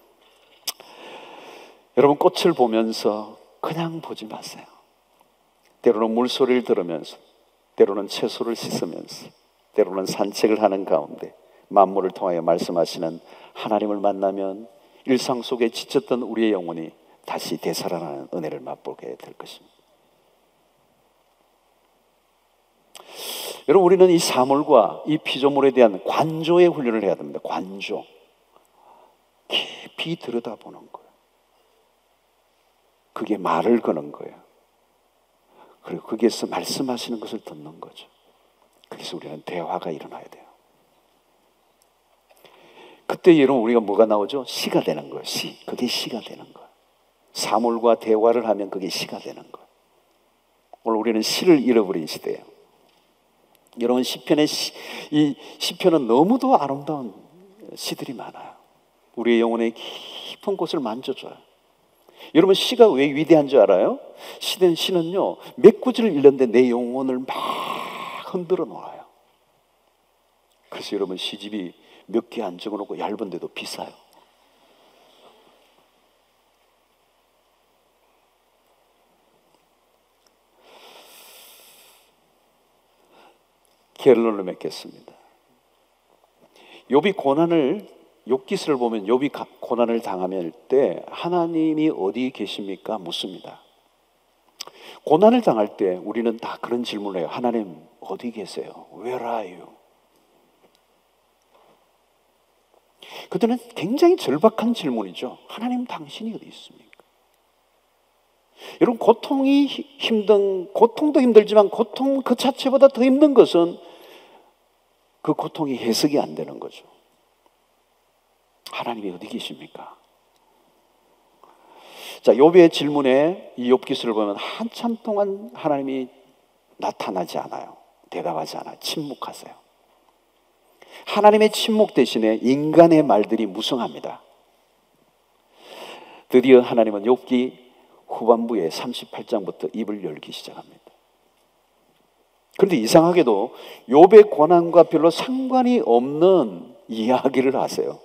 여러분, 꽃을 보면서 그냥 보지 마세요. 때로는 물소리를 들으면서, 때로는 채소를 씻으면서, 때로는 산책을 하는 가운데 만물을 통하여 말씀하시는 하나님을 만나면 일상 속에 지쳤던 우리의 영혼이 다시 되살아나는 은혜를 맛보게 될 것입니다. 여러분, 우리는 이 사물과 이 피조물에 대한 관조의 훈련을 해야 됩니다. 관조. 깊이 들여다보는 거예요. 그게 말을 거는 거예요. 그리고 거기에서 말씀하시는 것을 듣는 거죠. 거기서 우리는 대화가 일어나야 돼요. 그때 여러분, 우리가 뭐가 나오죠? 시가 되는 거예요. 시. 그게 시가 되는 거예요. 사물과 대화를 하면 그게 시가 되는 거예요. 오늘 우리는 시를 잃어버린 시대예요. 여러분, 시편의 시, 이 시편은 너무도 아름다운 시들이 많아요. 우리의 영혼의 깊은 곳을 만져줘요. 여러분, 시가 왜 위대한 줄 알아요? 시는, 시는요, 몇 구절을 읽는데 내 영혼을 막 흔들어 놓아요. 그래서 여러분, 시집이 몇 개 안 적어놓고 얇은데도 비싸요. 결론을 맺겠습니다. 욥이 고난을, 욥기서를 보면 욥이 고난을 당할 때 하나님이 어디 계십니까? 묻습니다. 고난을 당할 때 우리는 다 그런 질문을 해요. 하나님 어디 계세요? Where are you? 그때는 굉장히 절박한 질문이죠. 하나님 당신이 어디 있습니까? 여러분, 고통이 힘든, 고통도 힘들지만 고통 그 자체보다 더 힘든 것은 그 고통이 해석이 안 되는 거죠. 하나님이 어디 계십니까? 자, 욥의 질문에 이 욥기서를 보면 한참 동안 하나님이 나타나지 않아요. 대답하지 않아요. 침묵하세요. 하나님의 침묵 대신에 인간의 말들이 무성합니다. 드디어 하나님은 욥기 후반부에 삼십팔 장부터 입을 열기 시작합니다. 그런데 이상하게도 욥의 고난과 별로 상관이 없는 이야기를 하세요.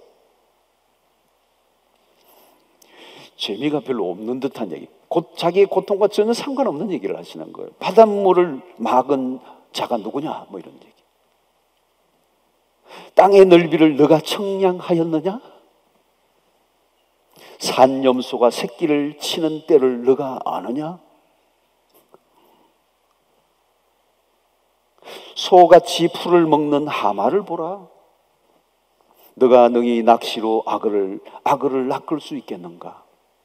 재미가 별로 없는 듯한 얘기, 곧 자기의 고통과 전혀 상관없는 얘기를 하시는 거예요. 바닷물을 막은 자가 누구냐, 뭐 이런 얘기. 땅의 넓이를 너가 청량하였느냐? 산염소가 새끼를 치는 때를 너가 아느냐? 소같이 풀을 먹는 하마를 보라. 너가 능히 낚시로 악어를 악어를 낚을 수 있겠는가?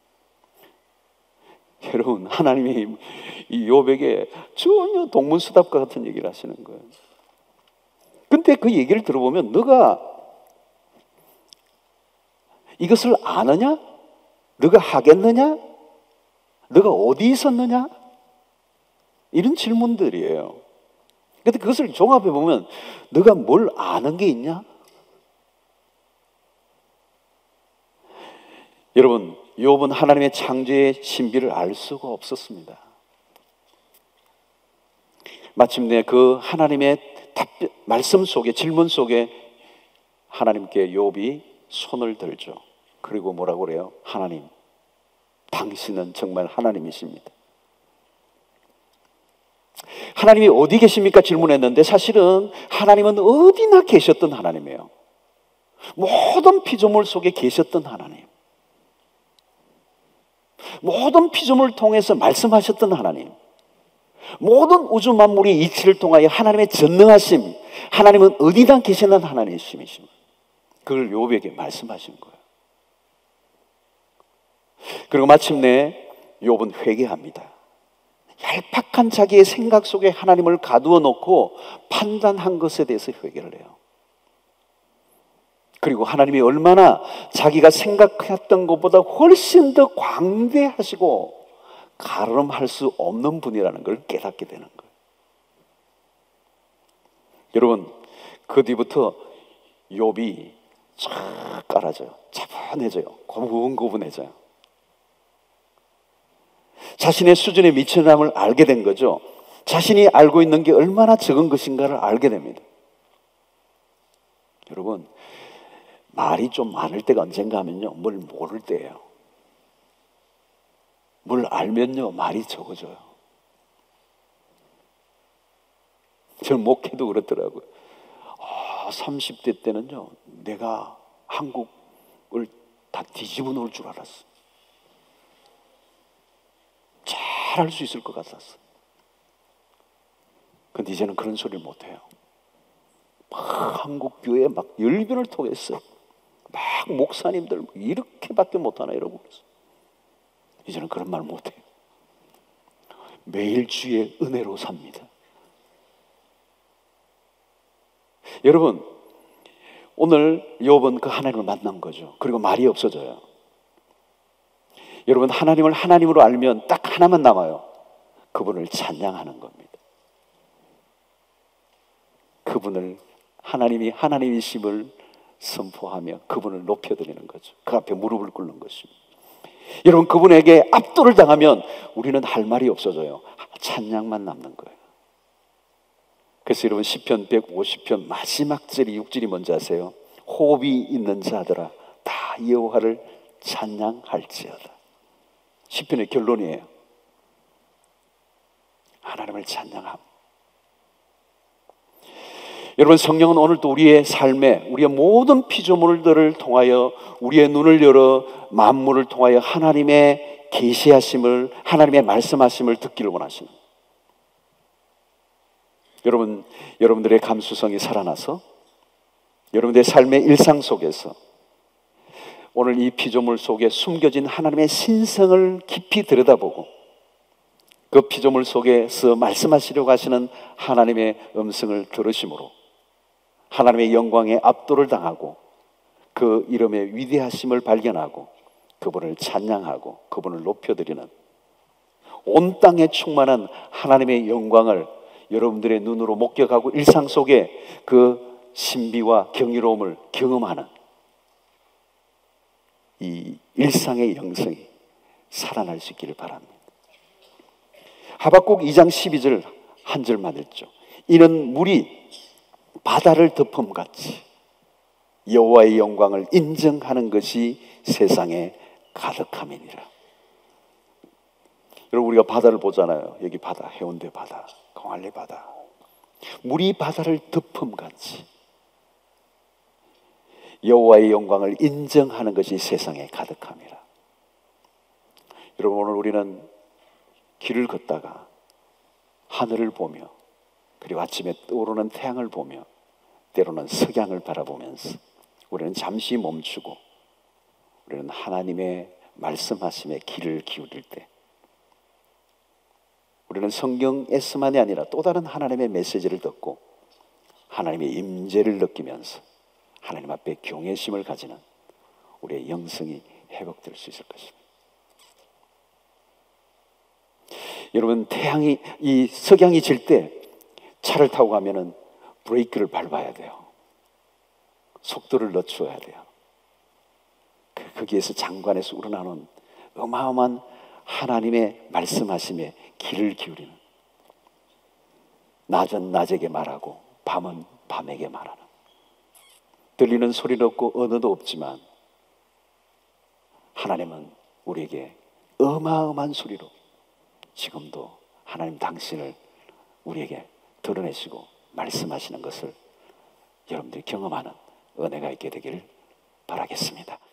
여러분, 하나님이 이 욥에게 전혀 동문서답과 같은 얘기를 하시는 거예요. 근데 그 얘기를 들어보면 너가 이것을 아느냐? 너가 하겠느냐? 너가 어디 있었느냐? 이런 질문들이에요. 근데 그것을 종합해 보면 너가 뭘 아는 게 있냐? 여러분, 욥은 하나님의 창조의 신비를 알 수가 없었습니다. 마침내 그 하나님의 답변, 말씀 속에, 질문 속에 하나님께 욥이 손을 들죠. 그리고 뭐라고 그래요? 하나님, 당신은 정말 하나님이십니다. 하나님이 어디 계십니까? 질문했는데 사실은 하나님은 어디나 계셨던 하나님이에요. 모든 피조물 속에 계셨던 하나님, 모든 피조물을 통해서 말씀하셨던 하나님, 모든 우주 만물의 이치를 통하여 하나님의 전능하심, 하나님은 어디나 계시는 하나님이십니다. 그걸 욥에게 말씀하신 거예요. 그리고 마침내 욥은 회개합니다. 얄팍한 자기의 생각 속에 하나님을 가두어 놓고 판단한 것에 대해서 회개를 해요. 그리고 하나님이 얼마나 자기가 생각했던 것보다 훨씬 더 광대하시고 가늠할 수 없는 분이라는 걸 깨닫게 되는 거예요. 여러분, 그 뒤부터 욥이 쫙 깔아져요. 차분해져요. 고분고분해져요. 자신의 수준에 미쳐남을 알게 된 거죠. 자신이 알고 있는 게 얼마나 적은 것인가를 알게 됩니다. 여러분, 말이 좀 많을 때가 언젠가 하면요, 뭘 모를 때예요. 뭘 알면요, 말이 적어져요. 저는 목회도 그렇더라고요. 아, 삼십 대 때는요, 내가 한국을 다 뒤집어 놓을 줄 알았어. 잘 할 수 있을 것 같았어. 근데 이제는 그런 소리를 못해요. 막 한국 교회 막 열변을 토했어요. 막 목사님들 이렇게밖에 못하나 이러고 그랬어요. 이제는 그런 말 못해요. 매일 주의 은혜로 삽니다. 여러분, 오늘 욥은 그 하나님을 만난 거죠. 그리고 말이 없어져요. 여러분, 하나님을 하나님으로 알면 딱 하나만 남아요. 그분을 찬양하는 겁니다. 그분을, 하나님이 하나님이심을 선포하며 그분을 높여드리는 거죠. 그 앞에 무릎을 꿇는 것입니다. 여러분, 그분에게 압도를 당하면 우리는 할 말이 없어져요. 찬양만 남는 거예요. 그래서 여러분, 시편 백오십 편 마지막 절이 육 절이 뭔지 아세요? 호흡이 있는 자들아 다 여호와를 찬양할지어다. 시편의 결론이에요. 하나님을 찬양함. 여러분, 성령은 오늘도 우리의 삶에, 우리의 모든 피조물들을 통하여, 우리의 눈을 열어 만물을 통하여 하나님의 계시하심을, 하나님의 말씀하심을 듣기를 원하시는, 여러분, 여러분들의 감수성이 살아나서 여러분들의 삶의 일상 속에서 오늘 이 피조물 속에 숨겨진 하나님의 신성을 깊이 들여다보고 그 피조물 속에서 말씀하시려고 하시는 하나님의 음성을 들으심으로 하나님의 영광에 압도를 당하고 그 이름의 위대하심을 발견하고 그분을 찬양하고 그분을 높여드리는, 온 땅에 충만한 하나님의 영광을 여러분들의 눈으로 목격하고 일상 속에 그 신비와 경이로움을 경험하는 이 일상의 영성이 살아날 수 있기를 바랍니다. 하박국 이 장 십이 절 한 절만 읽죠. 이는 물이 바다를 덮음같이 여호와의 영광을 인정하는 것이 세상에 가득함이니라. 여러분, 우리가 바다를 보잖아요. 여기 바다, 해운대 바다, 광안리 바다. 물이 바다를 덮음같이 여호와의 영광을 인정하는 것이 세상에 가득함이라. 여러분, 오늘 우리는 길을 걷다가 하늘을 보며, 그리고 아침에 떠오르는 태양을 보며, 때로는 석양을 바라보면서 우리는 잠시 멈추고 우리는 하나님의 말씀하심에 귀를 기울일 때, 우리는 성경에서만이 아니라 또 다른 하나님의 메시지를 듣고 하나님의 임재를 느끼면서 하나님 앞에 경외심을 가지는 우리의 영성이 회복될 수 있을 것입니다. 여러분, 태양이, 이 석양이 질 때 차를 타고 가면은 브레이크를 밟아야 돼요. 속도를 늦춰야 돼요. 거기에서 장관에서 우러나오는 어마어마한 하나님의 말씀하심에 귀를 기울이는, 낮은 낮에게 말하고 밤은 밤에게 말하는, 들리는 소리는 없고 언어도 없지만 하나님은 우리에게 어마어마한 소리로 지금도 하나님 당신을 우리에게 드러내시고 말씀하시는 것을 여러분들이 경험하는 은혜가 있게 되기를 바라겠습니다.